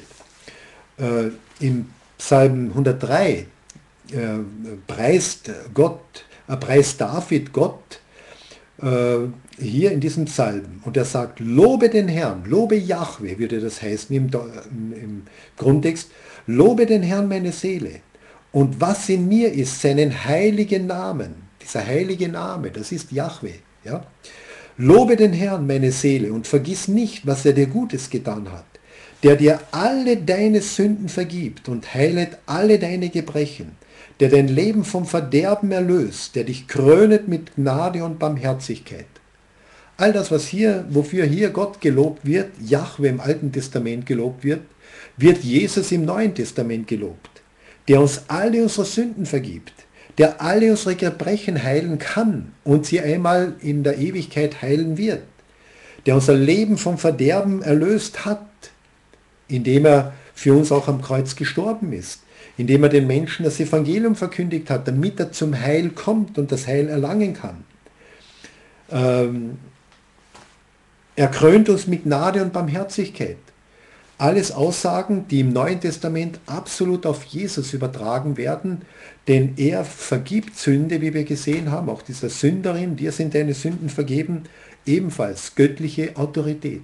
Äh, Im Psalm hundertdrei äh, preist Gott, äh, preist David Gott äh, hier in diesem Psalm. Und er sagt, lobe den Herrn, lobe Jahwe, würde das heißen im, im Grundtext, lobe den Herrn meine Seele. Und was in mir ist, seinen heiligen Namen, dieser heilige Name, das ist Jahwe. Ja? Lobe den Herrn, meine Seele, und vergiss nicht, was er dir Gutes getan hat, der dir alle deine Sünden vergibt und heilet alle deine Gebrechen, der dein Leben vom Verderben erlöst, der dich krönet mit Gnade und Barmherzigkeit. All das, was hier, wofür hier Gott gelobt wird, Jahwe im Alten Testament gelobt wird, wird Jesus im Neuen Testament gelobt, der uns alle unsere Sünden vergibt, der alle unsere Gebrechen heilen kann und sie einmal in der Ewigkeit heilen wird, der unser Leben vom Verderben erlöst hat, indem er für uns auch am Kreuz gestorben ist, indem er den Menschen das Evangelium verkündigt hat, damit er zum Heil kommt und das Heil erlangen kann. Ähm, er krönt uns mit Gnade und Barmherzigkeit. Alles Aussagen, die im Neuen Testament absolut auf Jesus übertragen werden, denn er vergibt Sünde, wie wir gesehen haben, auch dieser Sünderin, dir sind deine Sünden vergeben, ebenfalls göttliche Autorität.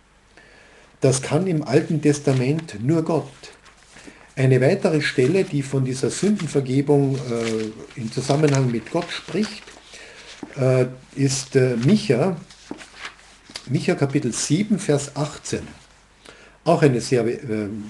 Das kann im Alten Testament nur Gott. Eine weitere Stelle, die von dieser Sündenvergebung äh, im Zusammenhang mit Gott spricht, äh, ist äh, Micha, Micha Kapitel sieben, Vers achtzehn. Auch eine sehr äh,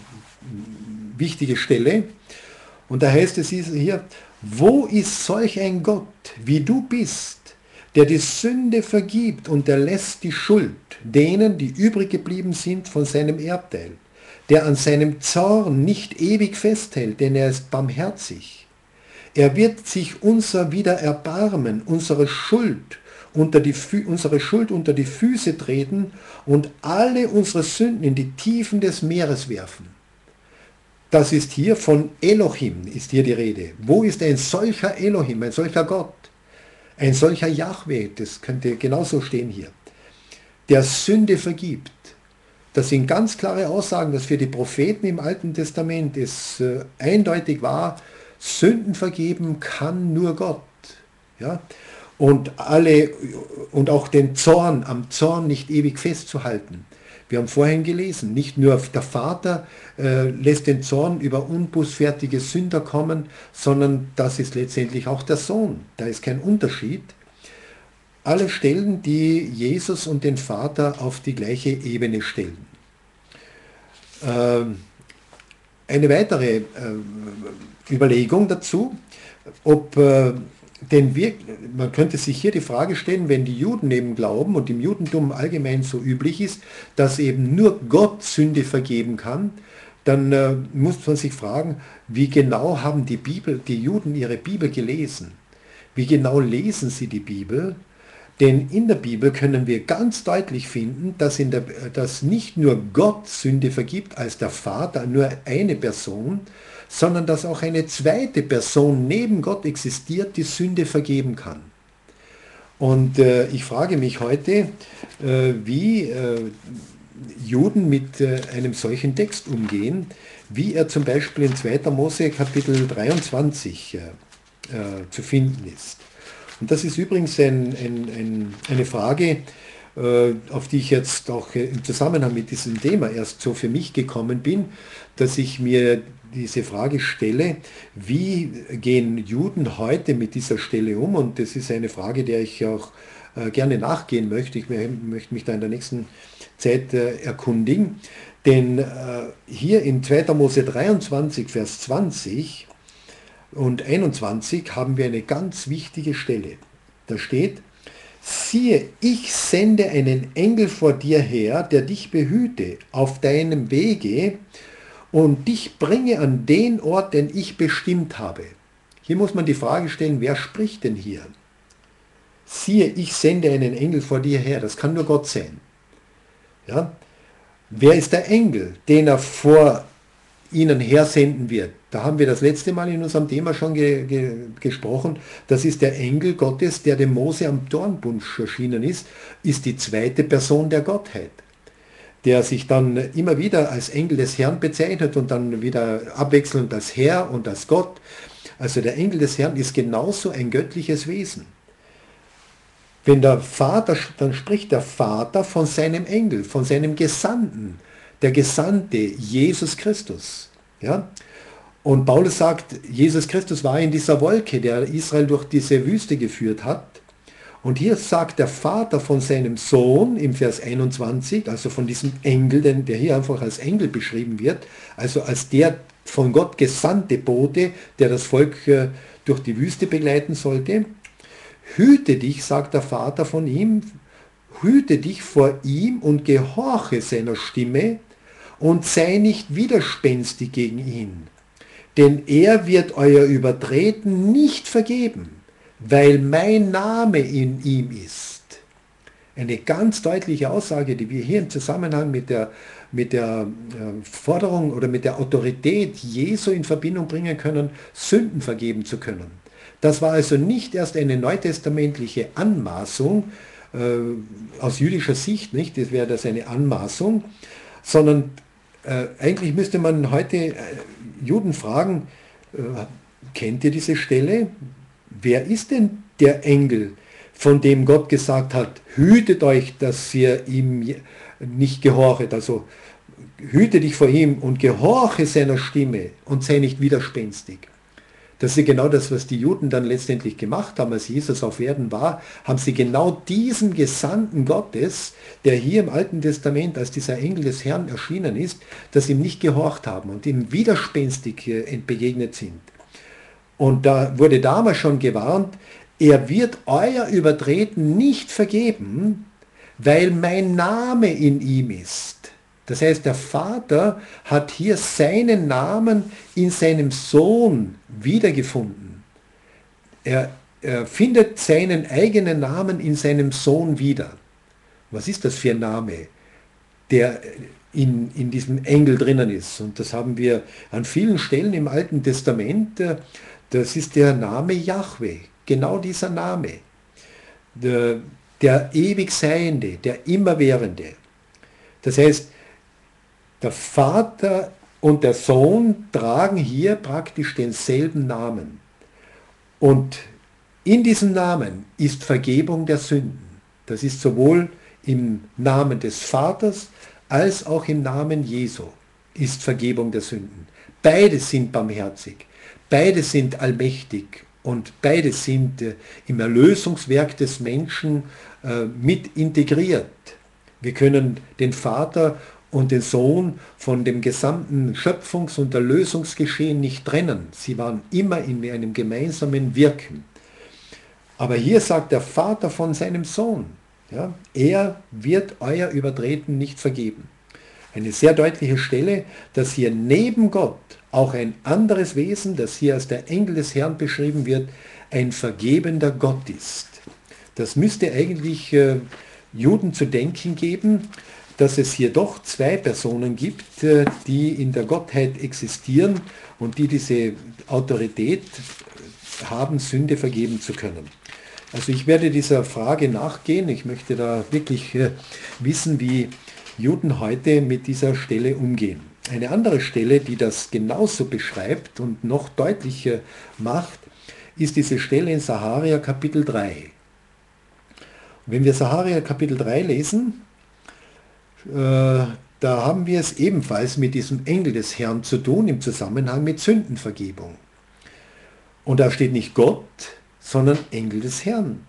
wichtige Stelle. Und da heißt es hier, wo ist solch ein Gott, wie du bist, der die Sünde vergibt und erlässt die Schuld denen, die übrig geblieben sind von seinem Erbteil, der an seinem Zorn nicht ewig festhält, denn er ist barmherzig. Er wird sich unser wieder erbarmen, unsere Schuld unter die, unsere Schuld unter die Füße treten und alle unsere Sünden in die Tiefen des Meeres werfen. Das ist hier von Elohim, ist hier die Rede. Wo ist ein solcher Elohim, ein solcher Gott, ein solcher Jahwe, das könnte genauso stehen hier, der Sünde vergibt. Das sind ganz klare Aussagen, dass für die Propheten im Alten Testament es äh, eindeutig war, Sünden vergeben kann nur Gott. Ja? Und, alle, und auch den Zorn, am Zorn nicht ewig festzuhalten. Wir haben vorhin gelesen, nicht nur der Vater äh, lässt den Zorn über unbußfertige Sünder kommen, sondern das ist letztendlich auch der Sohn. Da ist kein Unterschied. Alle Stellen, die Jesus und den Vater auf die gleiche Ebene stellen. Ähm, eine weitere äh, Überlegung dazu, ob äh, denn wir, man könnte sich hier die Frage stellen, wenn die Juden eben glauben und im Judentum allgemein so üblich ist, dass eben nur Gott Sünde vergeben kann, dann äh, muss man sich fragen, wie genau haben die Bibel, die Juden ihre Bibel gelesen? Wie genau lesen sie die Bibel? Denn in der Bibel können wir ganz deutlich finden, dass, in der, dass nicht nur Gott Sünde vergibt als der Vater, nur eine Person, sondern dass auch eine zweite Person neben Gott existiert, die Sünde vergeben kann. Und äh, ich frage mich heute, äh, wie äh, Juden mit äh, einem solchen Text umgehen, wie er zum Beispiel in zweiter Mose Kapitel dreiundzwanzig äh, äh, zu finden ist. Und das ist übrigens ein, ein, ein, eine Frage, äh, auf die ich jetzt auch äh, im Zusammenhang mit diesem Thema erst so für mich gekommen bin, dass ich mir diese Frage stelle, wie gehen Juden heute mit dieser Stelle um? Und das ist eine Frage, der ich auch äh, gerne nachgehen möchte. Ich möchte mich da in der nächsten Zeit äh, erkundigen. Denn äh, hier in zweiter Mose dreiundzwanzig, Vers zwanzig und einundzwanzig haben wir eine ganz wichtige Stelle. Da steht: Siehe, ich sende einen Engel vor dir her, der dich behüte auf deinem Wege und dich bringe an den Ort, den ich bestimmt habe. Hier muss man die Frage stellen, wer spricht denn hier? Siehe, ich sende einen Engel vor dir her. Das kann nur Gott sein. Ja? Wer ist der Engel, den er vor ihnen hersenden wird? Da haben wir das letzte Mal in unserem Thema schon ge ge gesprochen. Das ist der Engel Gottes, der dem Mose am Dornbusch erschienen ist, ist die zweite Person der Gottheit, der sich dann immer wieder als Engel des Herrn bezeichnet und dann wieder abwechselnd als Herr und als Gott. Also der Engel des Herrn ist genauso ein göttliches Wesen. Wenn der Vater, dann spricht der Vater von seinem Engel, von seinem Gesandten, der Gesandte Jesus Christus. Ja? Und Paulus sagt, Jesus Christus war in dieser Wolke, der Israel durch diese Wüste geführt hat. Und hier sagt der Vater von seinem Sohn im Vers einundzwanzig, also von diesem Engel, der hier einfach als Engel beschrieben wird, also als der von Gott gesandte Bote, der das Volk durch die Wüste begleiten sollte. Hüte dich, sagt der Vater von ihm, hüte dich vor ihm und gehorche seiner Stimme und sei nicht widerspenstig gegen ihn. Denn er wird euer Übertreten nicht vergeben, weil mein Name in ihm ist. Eine ganz deutliche Aussage, die wir hier im Zusammenhang mit der, mit der Forderung oder mit der Autorität Jesu in Verbindung bringen können, Sünden vergeben zu können. Das war also nicht erst eine neutestamentliche Anmaßung äh, aus jüdischer Sicht, nicht? Das wäre das eine Anmaßung, sondern äh, eigentlich müsste man heute äh, Juden fragen, äh, kennt ihr diese Stelle? Wer ist denn der Engel, von dem Gott gesagt hat, hütet euch, dass ihr ihm nicht gehorchet, also hüte dich vor ihm und gehorche seiner Stimme und sei nicht widerspenstig. Das ist genau das, was die Juden dann letztendlich gemacht haben, als Jesus auf Erden war, haben sie genau diesen Gesandten Gottes, der hier im Alten Testament als dieser Engel des Herrn erschienen ist, dass ihm nicht gehorcht haben und ihm widerspenstig begegnet sind. Und da wurde damals schon gewarnt, er wird euer Übertreten nicht vergeben, weil mein Name in ihm ist. Das heißt, der Vater hat hier seinen Namen in seinem Sohn wiedergefunden. Er, er findet seinen eigenen Namen in seinem Sohn wieder. Was ist das für ein Name, der in, in diesem Engel drinnen ist? Und das haben wir an vielen Stellen im Alten Testament. Das ist der Name Jahwe, genau dieser Name. Der, der ewig Seiende, der Immerwährende. Das heißt, der Vater und der Sohn tragen hier praktisch denselben Namen. Und in diesem Namen ist Vergebung der Sünden. Das ist sowohl im Namen des Vaters als auch im Namen Jesu ist Vergebung der Sünden. Beide sind barmherzig, beide sind allmächtig und beide sind äh, im Erlösungswerk des Menschen äh, mit integriert. Wir können den Vater und den Sohn von dem gesamten Schöpfungs- und Erlösungsgeschehen nicht trennen. Sie waren immer in einem gemeinsamen Wirken. Aber hier sagt der Vater von seinem Sohn, ja, er wird euer Übertreten nicht vergeben. Eine sehr deutliche Stelle, dass hier neben Gott auch ein anderes Wesen, das hier als der Engel des Herrn beschrieben wird, ein vergebender Gott ist. Das müsste eigentlich äh, Juden zu denken geben, dass es hier doch zwei Personen gibt, äh, die in der Gottheit existieren und die diese Autorität haben, Sünde vergeben zu können. Also ich werde dieser Frage nachgehen. Ich möchte da wirklich äh, wissen, wie Juden heute mit dieser Stelle umgehen. Eine andere Stelle, die das genauso beschreibt und noch deutlicher macht, ist diese Stelle in Sacharia Kapitel drei. Wenn wir Sacharia Kapitel drei lesen, äh, da haben wir es ebenfalls mit diesem Engel des Herrn zu tun im Zusammenhang mit Sündenvergebung. Und da steht nicht Gott, sondern Engel des Herrn.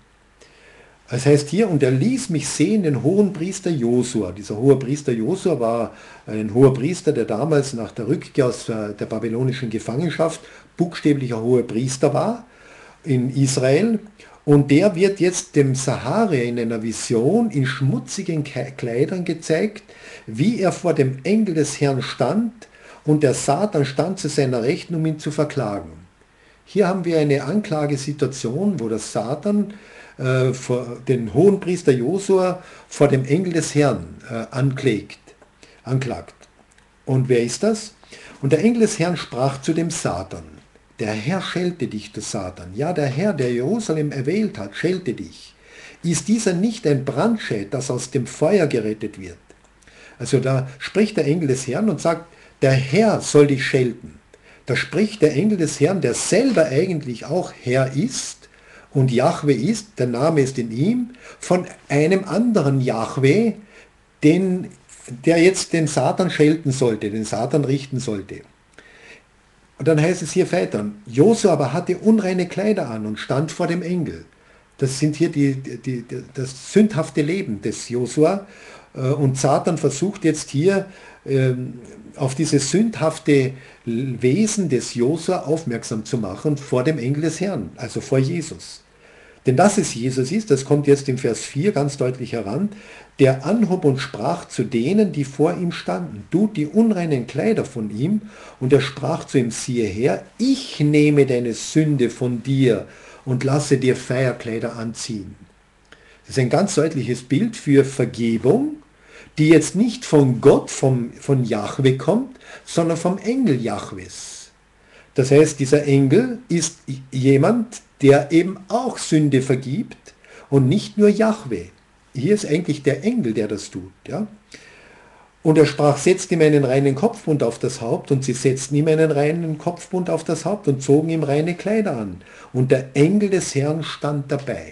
Das heißt hier, und er ließ mich sehen den hohen Priester Josua. Dieser hohe Priester Josua war ein hoher Priester, der damals nach der Rückkehr aus der babylonischen Gefangenschaft buchstäblicher hoher Priester war in Israel. Und der wird jetzt dem Sacharia in einer Vision in schmutzigen Kleidern gezeigt, wie er vor dem Engel des Herrn stand und der Satan stand zu seiner Rechten, um ihn zu verklagen. Hier haben wir eine Anklagesituation, wo der Satan äh, vor den Hohenpriester Josua vor dem Engel des Herrn äh, anklagt, anklagt. Und wer ist das? Und der Engel des Herrn sprach zu dem Satan: Der Herr schelte dich, du Satan. Ja, der Herr, der Jerusalem erwählt hat, schelte dich. Ist dieser nicht ein Brandschät, das aus dem Feuer gerettet wird? Also da spricht der Engel des Herrn und sagt, der Herr soll dich schelten. Da spricht der Engel des Herrn, der selber eigentlich auch Herr ist und Jahwe ist, der Name ist in ihm, von einem anderen Jahwe, den, der jetzt den Satan schelten sollte, den Satan richten sollte. Und dann heißt es hier weiter, Josua aber hatte unreine Kleider an und stand vor dem Engel. Das sind hier die, die, die, das sündhafte Leben des Josua. Und Satan versucht jetzt hier auf dieses sündhafte Wesen des Josua aufmerksam zu machen vor dem Engel des Herrn, also vor Jesus. Denn dass es Jesus ist, das kommt jetzt im Vers vier ganz deutlich heran, der anhob und sprach zu denen, die vor ihm standen, tut die unreinen Kleider von ihm, und er sprach zu ihm, siehe her, ich nehme deine Sünde von dir und lasse dir Feierkleider anziehen. Das ist ein ganz deutliches Bild für Vergebung, die jetzt nicht von Gott, vom, von Jahwe kommt, sondern vom Engel Jahwes. Das heißt, dieser Engel ist jemand, der eben auch Sünde vergibt und nicht nur Jahwe. Hier ist eigentlich der Engel, der das tut. Ja? Und er sprach, setzt ihm einen reinen Kopfbund auf das Haupt, und sie setzten ihm einen reinen Kopfbund auf das Haupt und zogen ihm reine Kleider an. Und der Engel des Herrn stand dabei.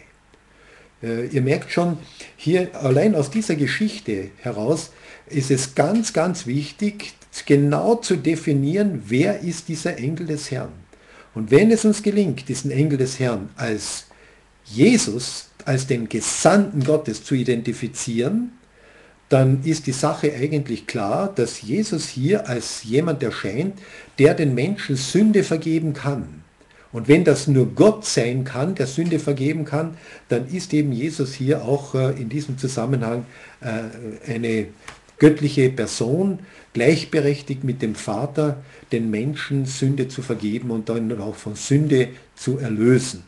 Äh, ihr merkt schon, hier allein aus dieser Geschichte heraus ist es ganz, ganz wichtig, genau zu definieren, wer ist dieser Engel des Herrn. Und wenn es uns gelingt, diesen Engel des Herrn als Jesus, als den Gesandten Gottes zu identifizieren, dann ist die Sache eigentlich klar, dass Jesus hier als jemand erscheint, der den Menschen Sünde vergeben kann. Und wenn das nur Gott sein kann, der Sünde vergeben kann, dann ist eben Jesus hier auch in diesem Zusammenhang eine göttliche Person, gleichberechtigt mit dem Vater, den Menschen Sünde zu vergeben und dann auch von Sünde zu erlösen.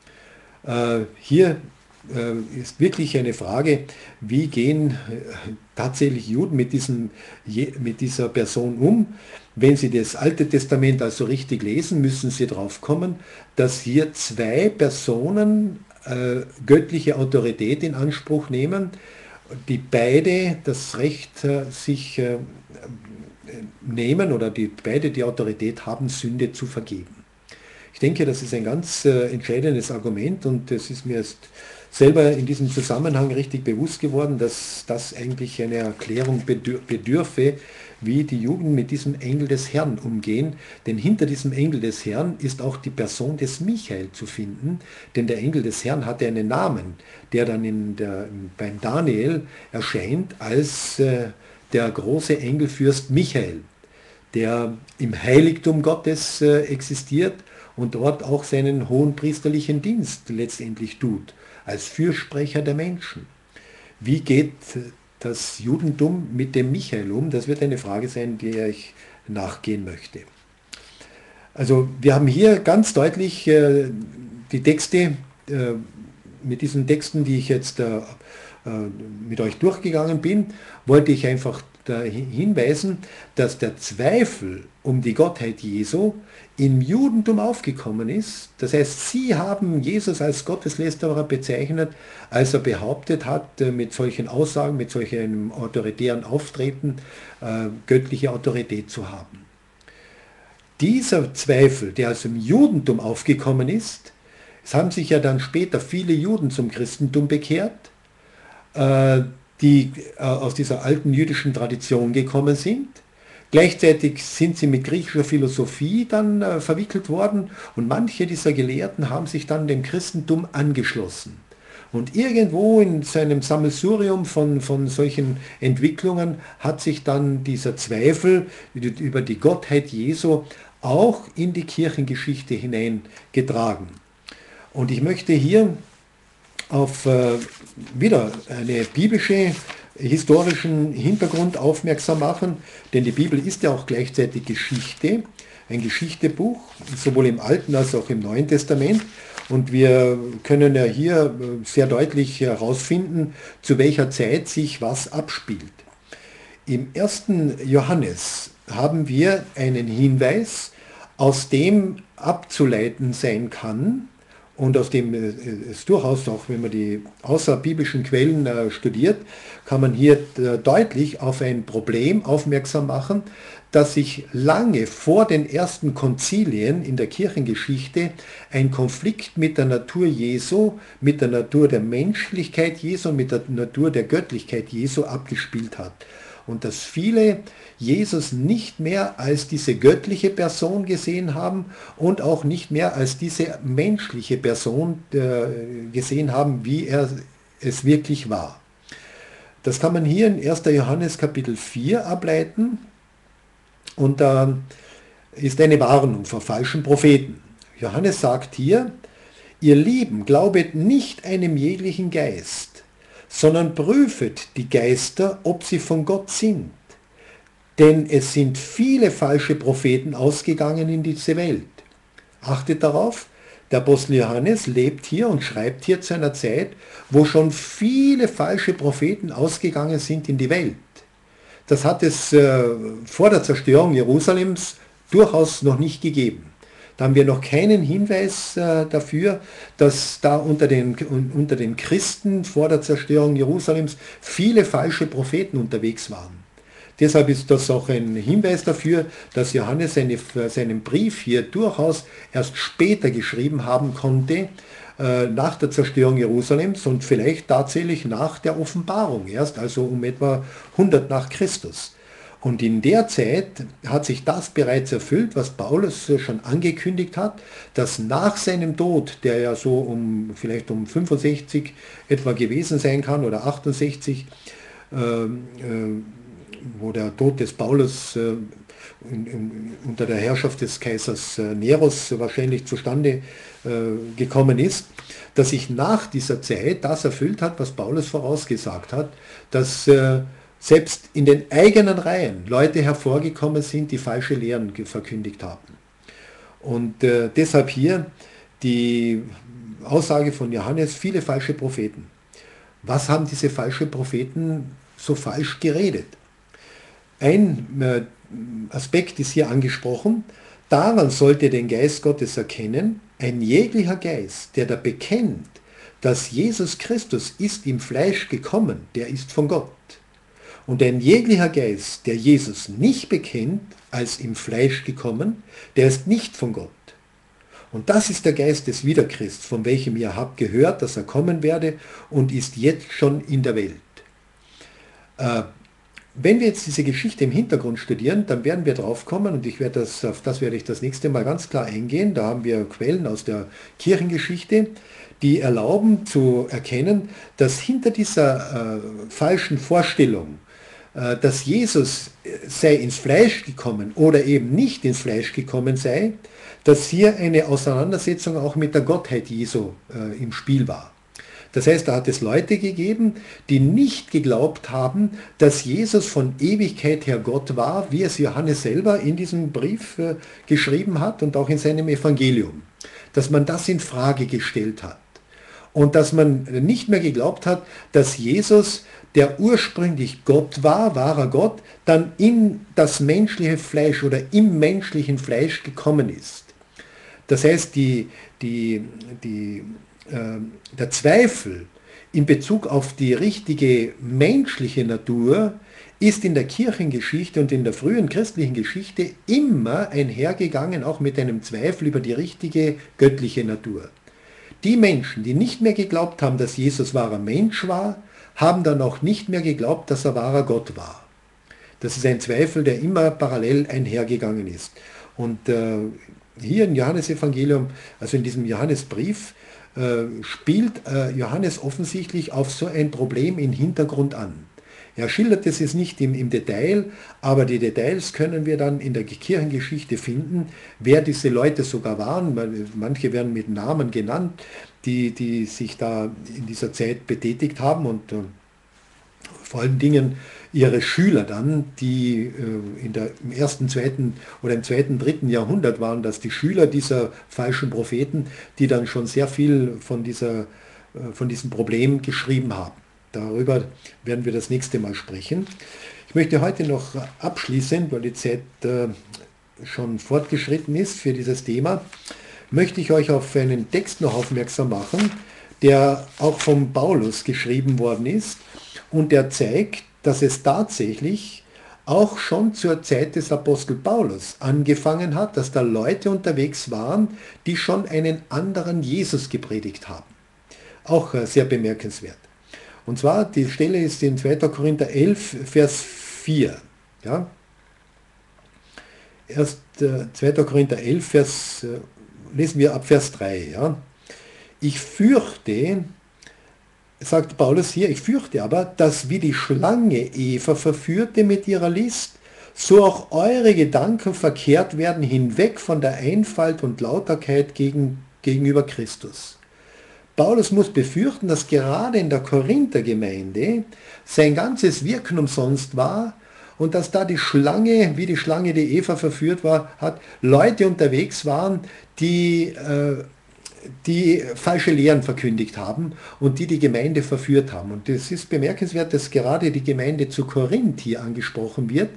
Äh, hier äh, ist wirklich eine Frage, wie gehen äh, tatsächlich Juden mit, diesem, je, mit dieser Person um? Wenn sie das Alte Testament also richtig lesen, müssen sie darauf kommen, dass hier zwei Personen äh, göttliche Autorität in Anspruch nehmen, die beide das Recht äh, sich äh, nehmen oder die beide die Autorität haben, Sünde zu vergeben. Ich denke, das ist ein ganz äh, entscheidendes Argument, und es ist mir erst selber in diesem Zusammenhang richtig bewusst geworden, dass das eigentlich eine Erklärung bedür bedürfe, wie die Juden mit diesem Engel des Herrn umgehen. Denn hinter diesem Engel des Herrn ist auch die Person des Michael zu finden, denn der Engel des Herrn hatte einen Namen, der dann in der, beim Daniel erscheint als äh, der große Engelfürst Michael, der im Heiligtum Gottes äh, existiert und dort auch seinen hohenpriesterlichen Dienst letztendlich tut, als Fürsprecher der Menschen. Wie geht das Judentum mit dem Michael um? Das wird eine Frage sein, der ich nachgehen möchte. Also wir haben hier ganz deutlich äh, die Texte, äh, mit diesen Texten, die ich jetzt äh, mit euch durchgegangen bin, wollte ich einfach hinweisen, dass der Zweifel um die Gottheit Jesu im Judentum aufgekommen ist. Das heißt, sie haben Jesus als Gotteslästerer bezeichnet, als er behauptet hat, mit solchen Aussagen, mit solchen autoritären Auftreten, äh, göttliche Autorität zu haben. Dieser Zweifel, der also im Judentum aufgekommen ist, es haben sich ja dann später viele Juden zum Christentum bekehrt, die aus dieser alten jüdischen Tradition gekommen sind. Gleichzeitig sind sie mit griechischer Philosophie dann verwickelt worden und manche dieser Gelehrten haben sich dann dem Christentum angeschlossen. Und irgendwo in seinem Sammelsurium von, von solchen Entwicklungen hat sich dann dieser Zweifel über die Gottheit Jesu auch in die Kirchengeschichte hineingetragen. Und ich möchte hier auf äh, wieder eine biblische historischen Hintergrund aufmerksam machen, denn die Bibel ist ja auch gleichzeitig Geschichte, ein Geschichtebuch, sowohl im Alten als auch im Neuen Testament. Und wir können ja hier sehr deutlich herausfinden, zu welcher Zeit sich was abspielt. Im ersten Johannes haben wir einen Hinweis, aus dem abzuleiten sein kann, und aus dem es durchaus auch, wenn man die außerbiblischen Quellen äh, studiert, kann man hier äh, deutlich auf ein Problem aufmerksam machen, dass sich lange vor den ersten Konzilien in der Kirchengeschichte ein Konflikt mit der Natur Jesu, mit der Natur der Menschlichkeit Jesu, mit der Natur der Göttlichkeit Jesu abgespielt hat. Und dass viele Jesus nicht mehr als diese göttliche Person gesehen haben und auch nicht mehr als diese menschliche Person äh, gesehen haben, wie er es wirklich war. Das kann man hier in erster Johannes Kapitel vier ableiten und da äh, ist eine Warnung vor falschen Propheten. Johannes sagt hier, ihr Lieben, glaubet nicht einem jeglichen Geist, sondern prüfet die Geister, ob sie von Gott sind. Denn es sind viele falsche Propheten ausgegangen in diese Welt. Achtet darauf, der Apostel Johannes lebt hier und schreibt hier zu einer Zeit, wo schon viele falsche Propheten ausgegangen sind in die Welt. Das hat es äh, vor der Zerstörung Jerusalems durchaus noch nicht gegeben. Da haben wir noch keinen Hinweis äh, dafür, dass da unter den, unter den Christen vor der Zerstörung Jerusalems viele falsche Propheten unterwegs waren. Deshalb ist das auch ein Hinweis dafür, dass Johannes seine, seinen Brief hier durchaus erst später geschrieben haben konnte, äh, nach der Zerstörung Jerusalems und vielleicht tatsächlich nach der Offenbarung erst, also um etwa hundert nach Christus. Und in der Zeit hat sich das bereits erfüllt, was Paulus schon angekündigt hat, dass nach seinem Tod, der ja so um vielleicht um fünfundsechzig etwa gewesen sein kann oder achtundsechzig, äh, äh, wo der Tod des Paulus äh, in, in, unter der Herrschaft des Kaisers äh, Neros wahrscheinlich zustande äh, gekommen ist, dass sich nach dieser Zeit das erfüllt hat, was Paulus vorausgesagt hat, dass äh, selbst in den eigenen Reihen Leute hervorgekommen sind, die falsche Lehren verkündigt haben. Und äh, deshalb hier die Aussage von Johannes, viele falsche Propheten. Was haben diese falschen Propheten so falsch geredet? Ein äh, Aspekt ist hier angesprochen, daran sollt ihr den Geist Gottes erkennen, ein jeglicher Geist, der da bekennt, dass Jesus Christus ist im Fleisch gekommen, der ist von Gott. Und ein jeglicher Geist, der Jesus nicht bekennt, als im Fleisch gekommen, der ist nicht von Gott. Und das ist der Geist des Wiederchrists, von welchem ihr habt gehört, dass er kommen werde und ist jetzt schon in der Welt. Äh, wenn wir jetzt diese Geschichte im Hintergrund studieren, dann werden wir drauf kommen, und ich werde das, auf das werde ich das nächste Mal ganz klar eingehen, da haben wir Quellen aus der Kirchengeschichte, die erlauben zu erkennen, dass hinter dieser äh, falschen Vorstellung, dass Jesus sei ins Fleisch gekommen oder eben nicht ins Fleisch gekommen sei, dass hier eine Auseinandersetzung auch mit der Gottheit Jesu äh, im Spiel war. Das heißt, da hat es Leute gegeben, die nicht geglaubt haben, dass Jesus von Ewigkeit her Gott war, wie es Johannes selber in diesem Brief äh, geschrieben hat und auch in seinem Evangelium. Dass man das in Frage gestellt hat. Und dass man nicht mehr geglaubt hat, dass Jesus, der ursprünglich Gott war, wahrer Gott, dann in das menschliche Fleisch oder im menschlichen Fleisch gekommen ist. Das heißt, die, die, die, äh, der Zweifel in Bezug auf die richtige menschliche Natur ist in der Kirchengeschichte und in der frühen christlichen Geschichte immer einhergegangen, auch mit einem Zweifel über die richtige göttliche Natur. Die Menschen, die nicht mehr geglaubt haben, dass Jesus wahrer Mensch war, haben dann auch nicht mehr geglaubt, dass er wahrer Gott war. Das ist ein Zweifel, der immer parallel einhergegangen ist. Und äh, hier im Johannesevangelium, also in diesem Johannesbrief, äh, spielt äh, Johannes offensichtlich auf so ein Problem im Hintergrund an. Er schildert es jetzt nicht im, im Detail, aber die Details können wir dann in der Kirchengeschichte finden, wer diese Leute sogar waren. Manche werden mit Namen genannt, die, die sich da in dieser Zeit betätigt haben und äh, vor allen Dingen ihre Schüler dann, die äh, in der, im ersten, zweiten oder im zweiten, dritten Jahrhundert waren, das die Schüler dieser falschen Propheten, die dann schon sehr viel von, dieser, äh, von diesem Problem geschrieben haben. Darüber werden wir das nächste Mal sprechen. Ich möchte heute noch abschließend, weil die Zeit äh, schon fortgeschritten ist für dieses Thema, möchte ich euch auf einen Text noch aufmerksam machen, der auch von Paulus geschrieben worden ist und der zeigt, dass es tatsächlich auch schon zur Zeit des Apostel Paulus angefangen hat, dass da Leute unterwegs waren, die schon einen anderen Jesus gepredigt haben. Auch äh, sehr bemerkenswert. Und zwar, die Stelle ist in zweiter Korinther elf, Vers vier. Ja? Erst äh, zweiter Korinther elf, Vers, äh, lesen wir ab Vers drei. Ja? Ich fürchte, sagt Paulus hier, ich fürchte aber, dass wie die Schlange Eva verführte mit ihrer List, so auch eure Gedanken verkehrt werden hinweg von der Einfalt und Lauterkeit gegen, gegenüber Christus. Paulus muss befürchten, dass gerade in der Korinther-Gemeinde sein ganzes Wirken umsonst war und dass da die Schlange, wie die Schlange, die Eva verführt war, hat, Leute unterwegs waren, die, äh, die falsche Lehren verkündigt haben und die die Gemeinde verführt haben. Und es ist bemerkenswert, dass gerade die Gemeinde zu Korinth hier angesprochen wird.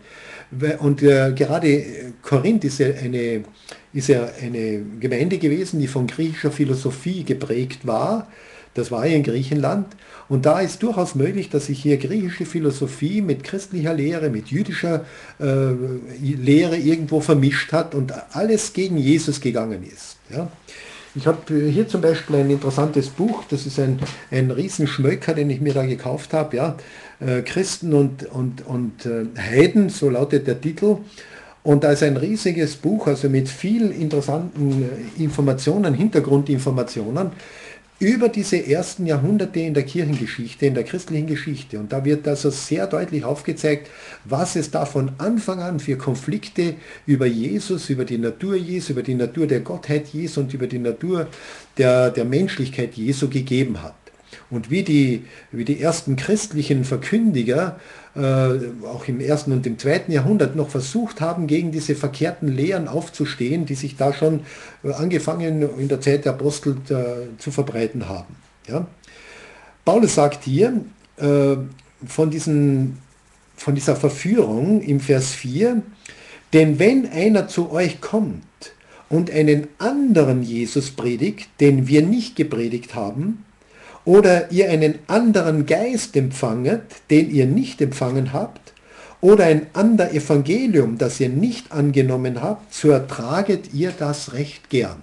Und äh, gerade Korinth ist ja, eine, ist ja eine Gemeinde gewesen, die von griechischer Philosophie geprägt war. Das war ja in Griechenland. Und da ist durchaus möglich, dass sich hier griechische Philosophie mit christlicher Lehre, mit jüdischer äh, Lehre irgendwo vermischt hat und alles gegen Jesus gegangen ist. Ja. Ich habe hier zum Beispiel ein interessantes Buch, das ist ein, ein Riesenschmöcker, den ich mir da gekauft habe, ja. äh, Christen und, und, und äh, Heiden, so lautet der Titel. Und da ist ein riesiges Buch, also mit viel interessanten äh, Informationen, Hintergrundinformationen über diese ersten Jahrhunderte in der Kirchengeschichte, in der christlichen Geschichte. Und da wird also sehr deutlich aufgezeigt, was es da von Anfang an für Konflikte über Jesus, über die Natur Jesu, über die Natur der Gottheit Jesu und über die Natur der, der Menschlichkeit Jesu gegeben hat. Und wie die, wie die ersten christlichen Verkündiger äh, auch im ersten und im zweiten Jahrhundert noch versucht haben, gegen diese verkehrten Lehren aufzustehen, die sich da schon äh, angefangen in der Zeit der Apostel äh, zu verbreiten haben. Ja? Paulus sagt hier äh, von, diesen, von dieser Verführung im Vers vier, denn wenn einer zu euch kommt und einen anderen Jesus predigt, den wir nicht gepredigt haben, oder ihr einen anderen Geist empfanget, den ihr nicht empfangen habt, oder ein ander Evangelium, das ihr nicht angenommen habt, so ertraget ihr das recht gern.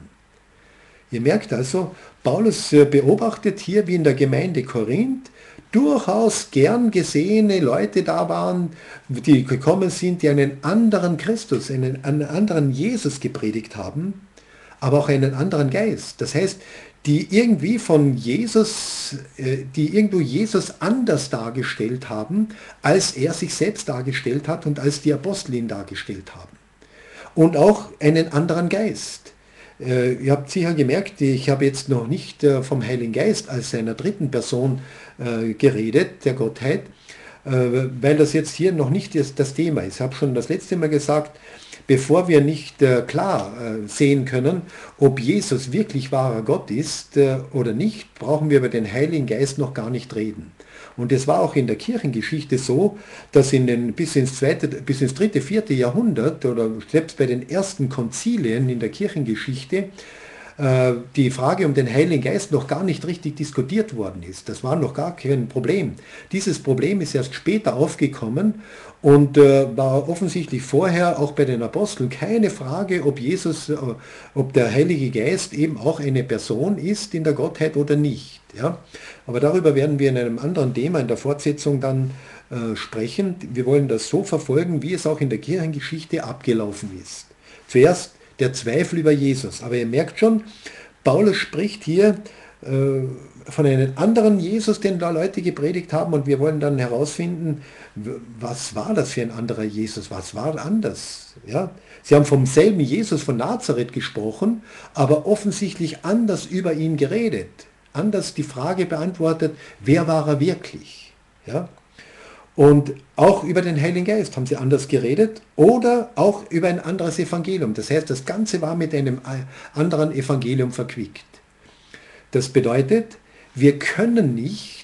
Ihr merkt also, Paulus beobachtet hier, wie in der Gemeinde Korinth durchaus gern gesehene Leute da waren, die gekommen sind, die einen anderen Christus, einen, einen anderen Jesus gepredigt haben, aber auch einen anderen Geist. Das heißt, die irgendwie von Jesus, die irgendwo Jesus anders dargestellt haben, als er sich selbst dargestellt hat und als die Apostel ihn dargestellt haben. Und auch einen anderen Geist. Äh, ihr habt sicher gemerkt, ich habe jetzt noch nicht äh, vom Heiligen Geist als seiner dritten Person äh, geredet, der Gottheit, äh, weil das jetzt hier noch nicht das, das Thema ist. Ich habe schon das letzte Mal gesagt, bevor wir nicht äh, klar äh, sehen können, ob Jesus wirklich wahrer Gott ist äh, oder nicht, brauchen wir über den Heiligen Geist noch gar nicht reden. Und es war auch in der Kirchengeschichte so, dass in den, bis, ins zweite, bis ins dritte, vierte Jahrhundert oder selbst bei den ersten Konzilien in der Kirchengeschichte äh, die Frage um den Heiligen Geist noch gar nicht richtig diskutiert worden ist. Das war noch gar kein Problem. Dieses Problem ist erst später aufgekommen und äh, war offensichtlich vorher auch bei den Aposteln keine Frage, ob Jesus, äh, ob der Heilige Geist eben auch eine Person ist in der Gottheit oder nicht. Ja? Aber darüber werden wir in einem anderen Thema in der Fortsetzung dann äh, sprechen. Wir wollen das so verfolgen, wie es auch in der Kirchengeschichte abgelaufen ist. Zuerst der Zweifel über Jesus. Aber ihr merkt schon, Paulus spricht hier äh, von einem anderen Jesus, den da Leute gepredigt haben, und wir wollen dann herausfinden, was war das für ein anderer Jesus, was war anders. Ja? Sie haben vom selben Jesus von Nazareth gesprochen, aber offensichtlich anders über ihn geredet, anders die Frage beantwortet, wer war er wirklich. Ja? Und auch über den Heiligen Geist haben sie anders geredet oder auch über ein anderes Evangelium. Das heißt, das Ganze war mit einem anderen Evangelium verquickt. Das bedeutet, wir können nicht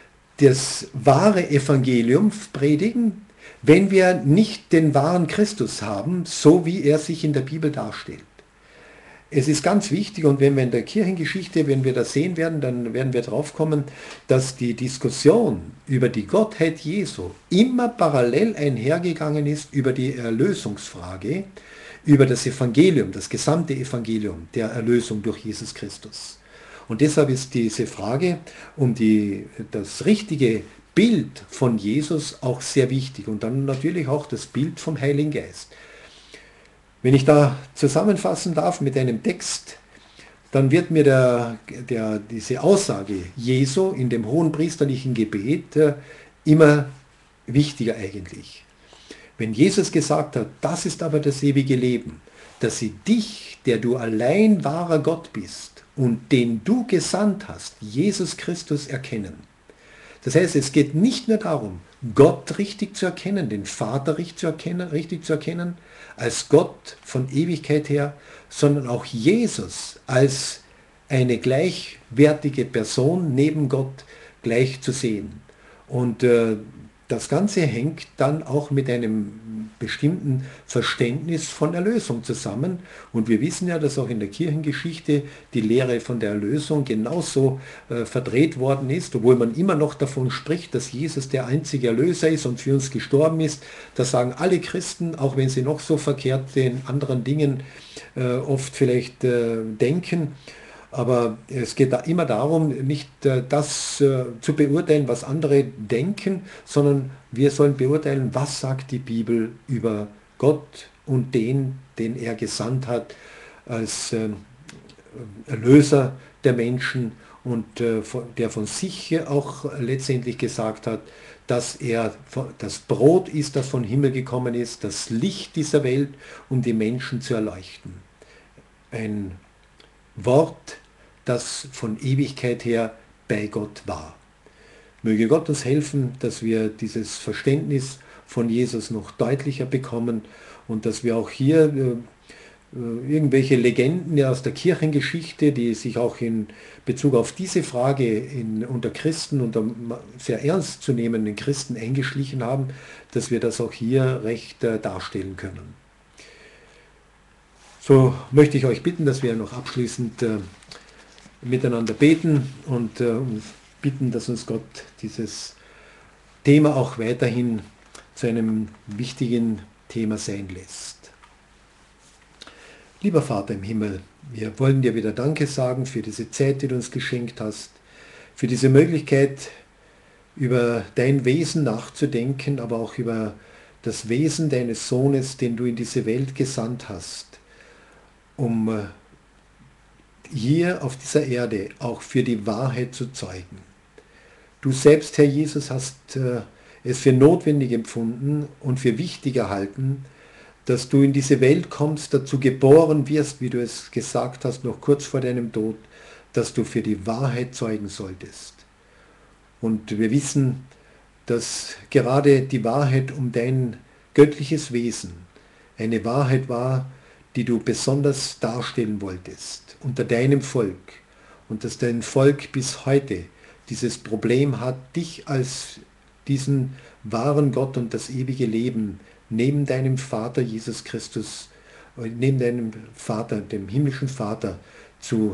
das wahre Evangelium predigen, wenn wir nicht den wahren Christus haben, so wie er sich in der Bibel darstellt. Es ist ganz wichtig, und wenn wir in der Kirchengeschichte, wenn wir das sehen werden, dann werden wir drauf kommen, dass die Diskussion über die Gottheit Jesu immer parallel einhergegangen ist über die Erlösungsfrage, über das Evangelium, das gesamte Evangelium der Erlösung durch Jesus Christus. Und deshalb ist diese Frage um die, das richtige Bild von Jesus auch sehr wichtig und dann natürlich auch das Bild vom Heiligen Geist. Wenn ich da zusammenfassen darf mit einem Text, dann wird mir der, der, diese Aussage Jesu in dem hohenpriesterlichen Gebet äh, immer wichtiger eigentlich. Wenn Jesus gesagt hat, das ist aber das ewige Leben, dass sie dich, der du allein wahrer Gott bist und den du gesandt hast, Jesus Christus erkennen. Das heißt, es geht nicht nur darum, Gott richtig zu erkennen, den Vater richtig zu erkennen, richtig zu erkennen, als Gott von Ewigkeit her, sondern auch Jesus als eine gleichwertige Person neben Gott gleich zu sehen. Und äh, das Ganze hängt dann auch mit einem bestimmten Verständnis von Erlösung zusammen. Und wir wissen ja, dass auch in der Kirchengeschichte die Lehre von der Erlösung genauso äh, verdreht worden ist, obwohl man immer noch davon spricht, dass Jesus der einzige Erlöser ist und für uns gestorben ist. Das sagen alle Christen, auch wenn sie noch so verkehrt in anderen Dingen äh, oft vielleicht äh, denken. Aber es geht da immer darum, nicht äh, das äh, zu beurteilen, was andere denken, sondern wir sollen beurteilen, was sagt die Bibel über Gott und den, den er gesandt hat als äh, Erlöser der Menschen und äh, von, der von sich auch letztendlich gesagt hat, dass er das Brot ist, das vom Himmel gekommen ist, das Licht dieser Welt, um die Menschen zu erleuchten. Ein Wort, das von Ewigkeit her bei Gott war. Möge Gott uns helfen, dass wir dieses Verständnis von Jesus noch deutlicher bekommen und dass wir auch hier äh, irgendwelche Legenden aus der Kirchengeschichte, die sich auch in Bezug auf diese Frage in, unter Christen, unter sehr ernst zu nehmenden Christen eingeschlichen haben, dass wir das auch hier recht äh, darstellen können. So möchte ich euch bitten, dass wir noch abschließend äh, miteinander beten und äh, bitten, dass uns Gott dieses Thema auch weiterhin zu einem wichtigen Thema sein lässt. Lieber Vater im Himmel, wir wollen dir wieder Danke sagen für diese Zeit, die du uns geschenkt hast, für diese Möglichkeit, über dein Wesen nachzudenken, aber auch über das Wesen deines Sohnes, den du in diese Welt gesandt hast, um äh, hier auf dieser Erde auch für die Wahrheit zu zeugen. Du selbst, Herr Jesus, hast äh, es für notwendig empfunden und für wichtig erhalten, dass du in diese Welt kommst, dazu geboren wirst, wie du es gesagt hast, noch kurz vor deinem Tod, dass du für die Wahrheit zeugen solltest. Und wir wissen, dass gerade die Wahrheit um dein göttliches Wesen eine Wahrheit war, die du besonders darstellen wolltest unter deinem Volk, und dass dein Volk bis heute dieses Problem hat, dich als diesen wahren Gott und das ewige Leben neben deinem Vater Jesus Christus, neben deinem Vater, dem himmlischen Vater, zu,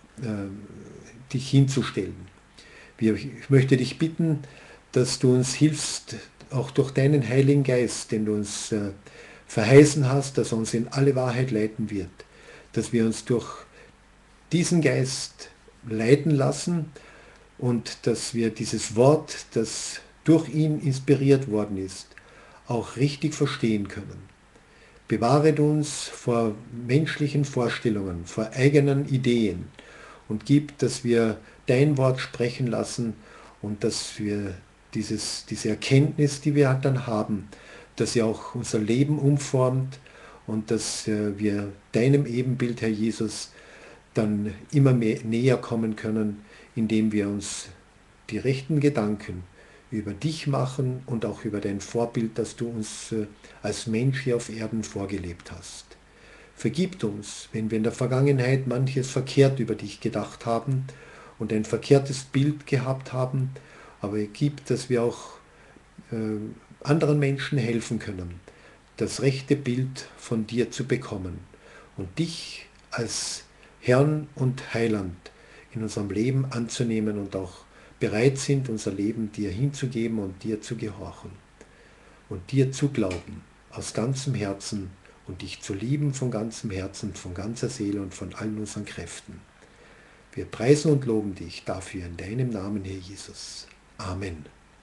äh, dich hinzustellen. Ich möchte dich bitten, dass du uns hilfst, auch durch deinen Heiligen Geist, den du uns äh, verheißen hast, dass er uns in alle Wahrheit leiten wird, dass wir uns durch diesen Geist leiten lassen und dass wir dieses Wort, das durch ihn inspiriert worden ist, auch richtig verstehen können. Bewahre uns vor menschlichen Vorstellungen, vor eigenen Ideen und gib, dass wir dein Wort sprechen lassen und dass wir dieses, diese Erkenntnis, die wir dann haben, dass sie auch unser Leben umformt und dass wir deinem Ebenbild, Herr Jesus, dann immer mehr näher kommen können, indem wir uns die rechten Gedanken über dich machen und auch über dein Vorbild, das du uns als Mensch hier auf Erden vorgelebt hast. Vergib uns, wenn wir in der Vergangenheit manches verkehrt über dich gedacht haben und ein verkehrtes Bild gehabt haben, aber gib, dass wir auch äh, anderen Menschen helfen können, das rechte Bild von dir zu bekommen und dich als Herrn und Heiland in unserem Leben anzunehmen und auch bereit sind, unser Leben dir hinzugeben und dir zu gehorchen und dir zu glauben, aus ganzem Herzen und dich zu lieben von ganzem Herzen, von ganzer Seele und von allen unseren Kräften. Wir preisen und loben dich dafür in deinem Namen, Herr Jesus. Amen.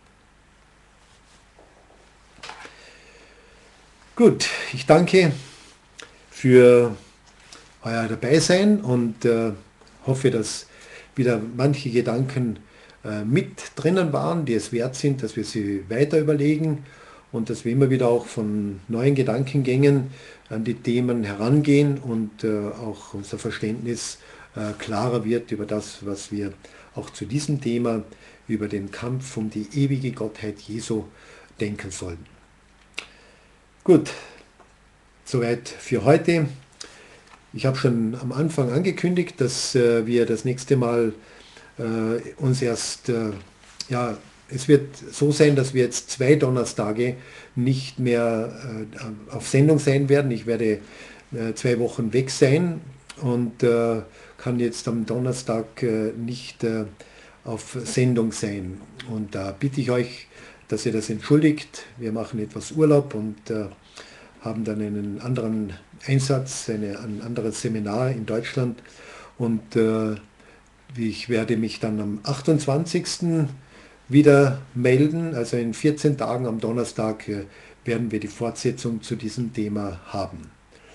Gut, ich danke für euer Dabeisein und äh, hoffe, dass wieder manche Gedanken äh, mit drinnen waren, die es wert sind, dass wir sie weiter überlegen und dass wir immer wieder auch von neuen Gedankengängen an die Themen herangehen und äh, auch unser Verständnis äh, klarer wird über das, was wir auch zu diesem Thema, über den Kampf um die ewige Gottheit Jesu denken sollen. Gut, soweit für heute. Ich habe schon am Anfang angekündigt, dass äh, wir das nächste Mal äh, uns erst, äh, ja, es wird so sein, dass wir jetzt zwei Donnerstage nicht mehr äh, auf Sendung sein werden. Ich werde äh, zwei Wochen weg sein und äh, kann jetzt am Donnerstag äh, nicht äh, auf Sendung sein. Und da bitte ich euch, dass ihr das entschuldigt. Wir machen etwas Urlaub und äh, haben dann einen anderen Einsatz, eine, ein anderes Seminar in Deutschland. Und äh, ich werde mich dann am achtundzwanzigsten wieder melden. Also in vierzehn Tagen am Donnerstag äh, werden wir die Fortsetzung zu diesem Thema haben.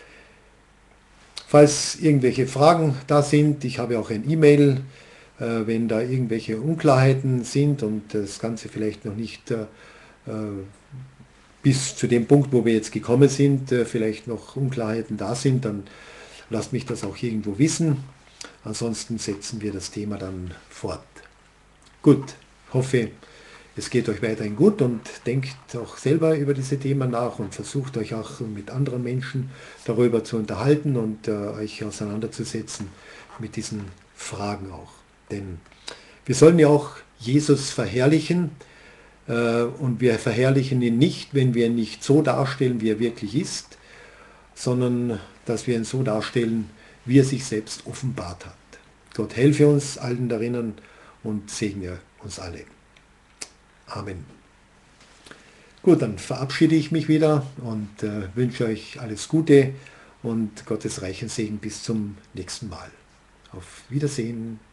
Falls irgendwelche Fragen da sind, ich habe auch ein E-Mail, äh, wenn da irgendwelche Unklarheiten sind und das Ganze vielleicht noch nicht äh, bis zu dem Punkt, wo wir jetzt gekommen sind, äh, vielleicht noch Unklarheiten da sind, dann lasst mich das auch irgendwo wissen. Ansonsten setzen wir das Thema dann fort. Gut, hoffe, es geht euch weiterhin gut und denkt auch selber über diese Themen nach und versucht euch auch mit anderen Menschen darüber zu unterhalten und äh, euch auseinanderzusetzen mit diesen Fragen auch. Denn wir sollen ja auch Jesus verherrlichen äh, und wir verherrlichen ihn nicht, wenn wir ihn nicht so darstellen, wie er wirklich ist, sondern dass wir ihn so darstellen, wie er sich selbst offenbart hat. Gott helfe uns allen darin und segne uns alle. Amen. Gut, dann verabschiede ich mich wieder und äh, wünsche euch alles Gute und Gottes reichen Segen bis zum nächsten Mal. Auf Wiedersehen.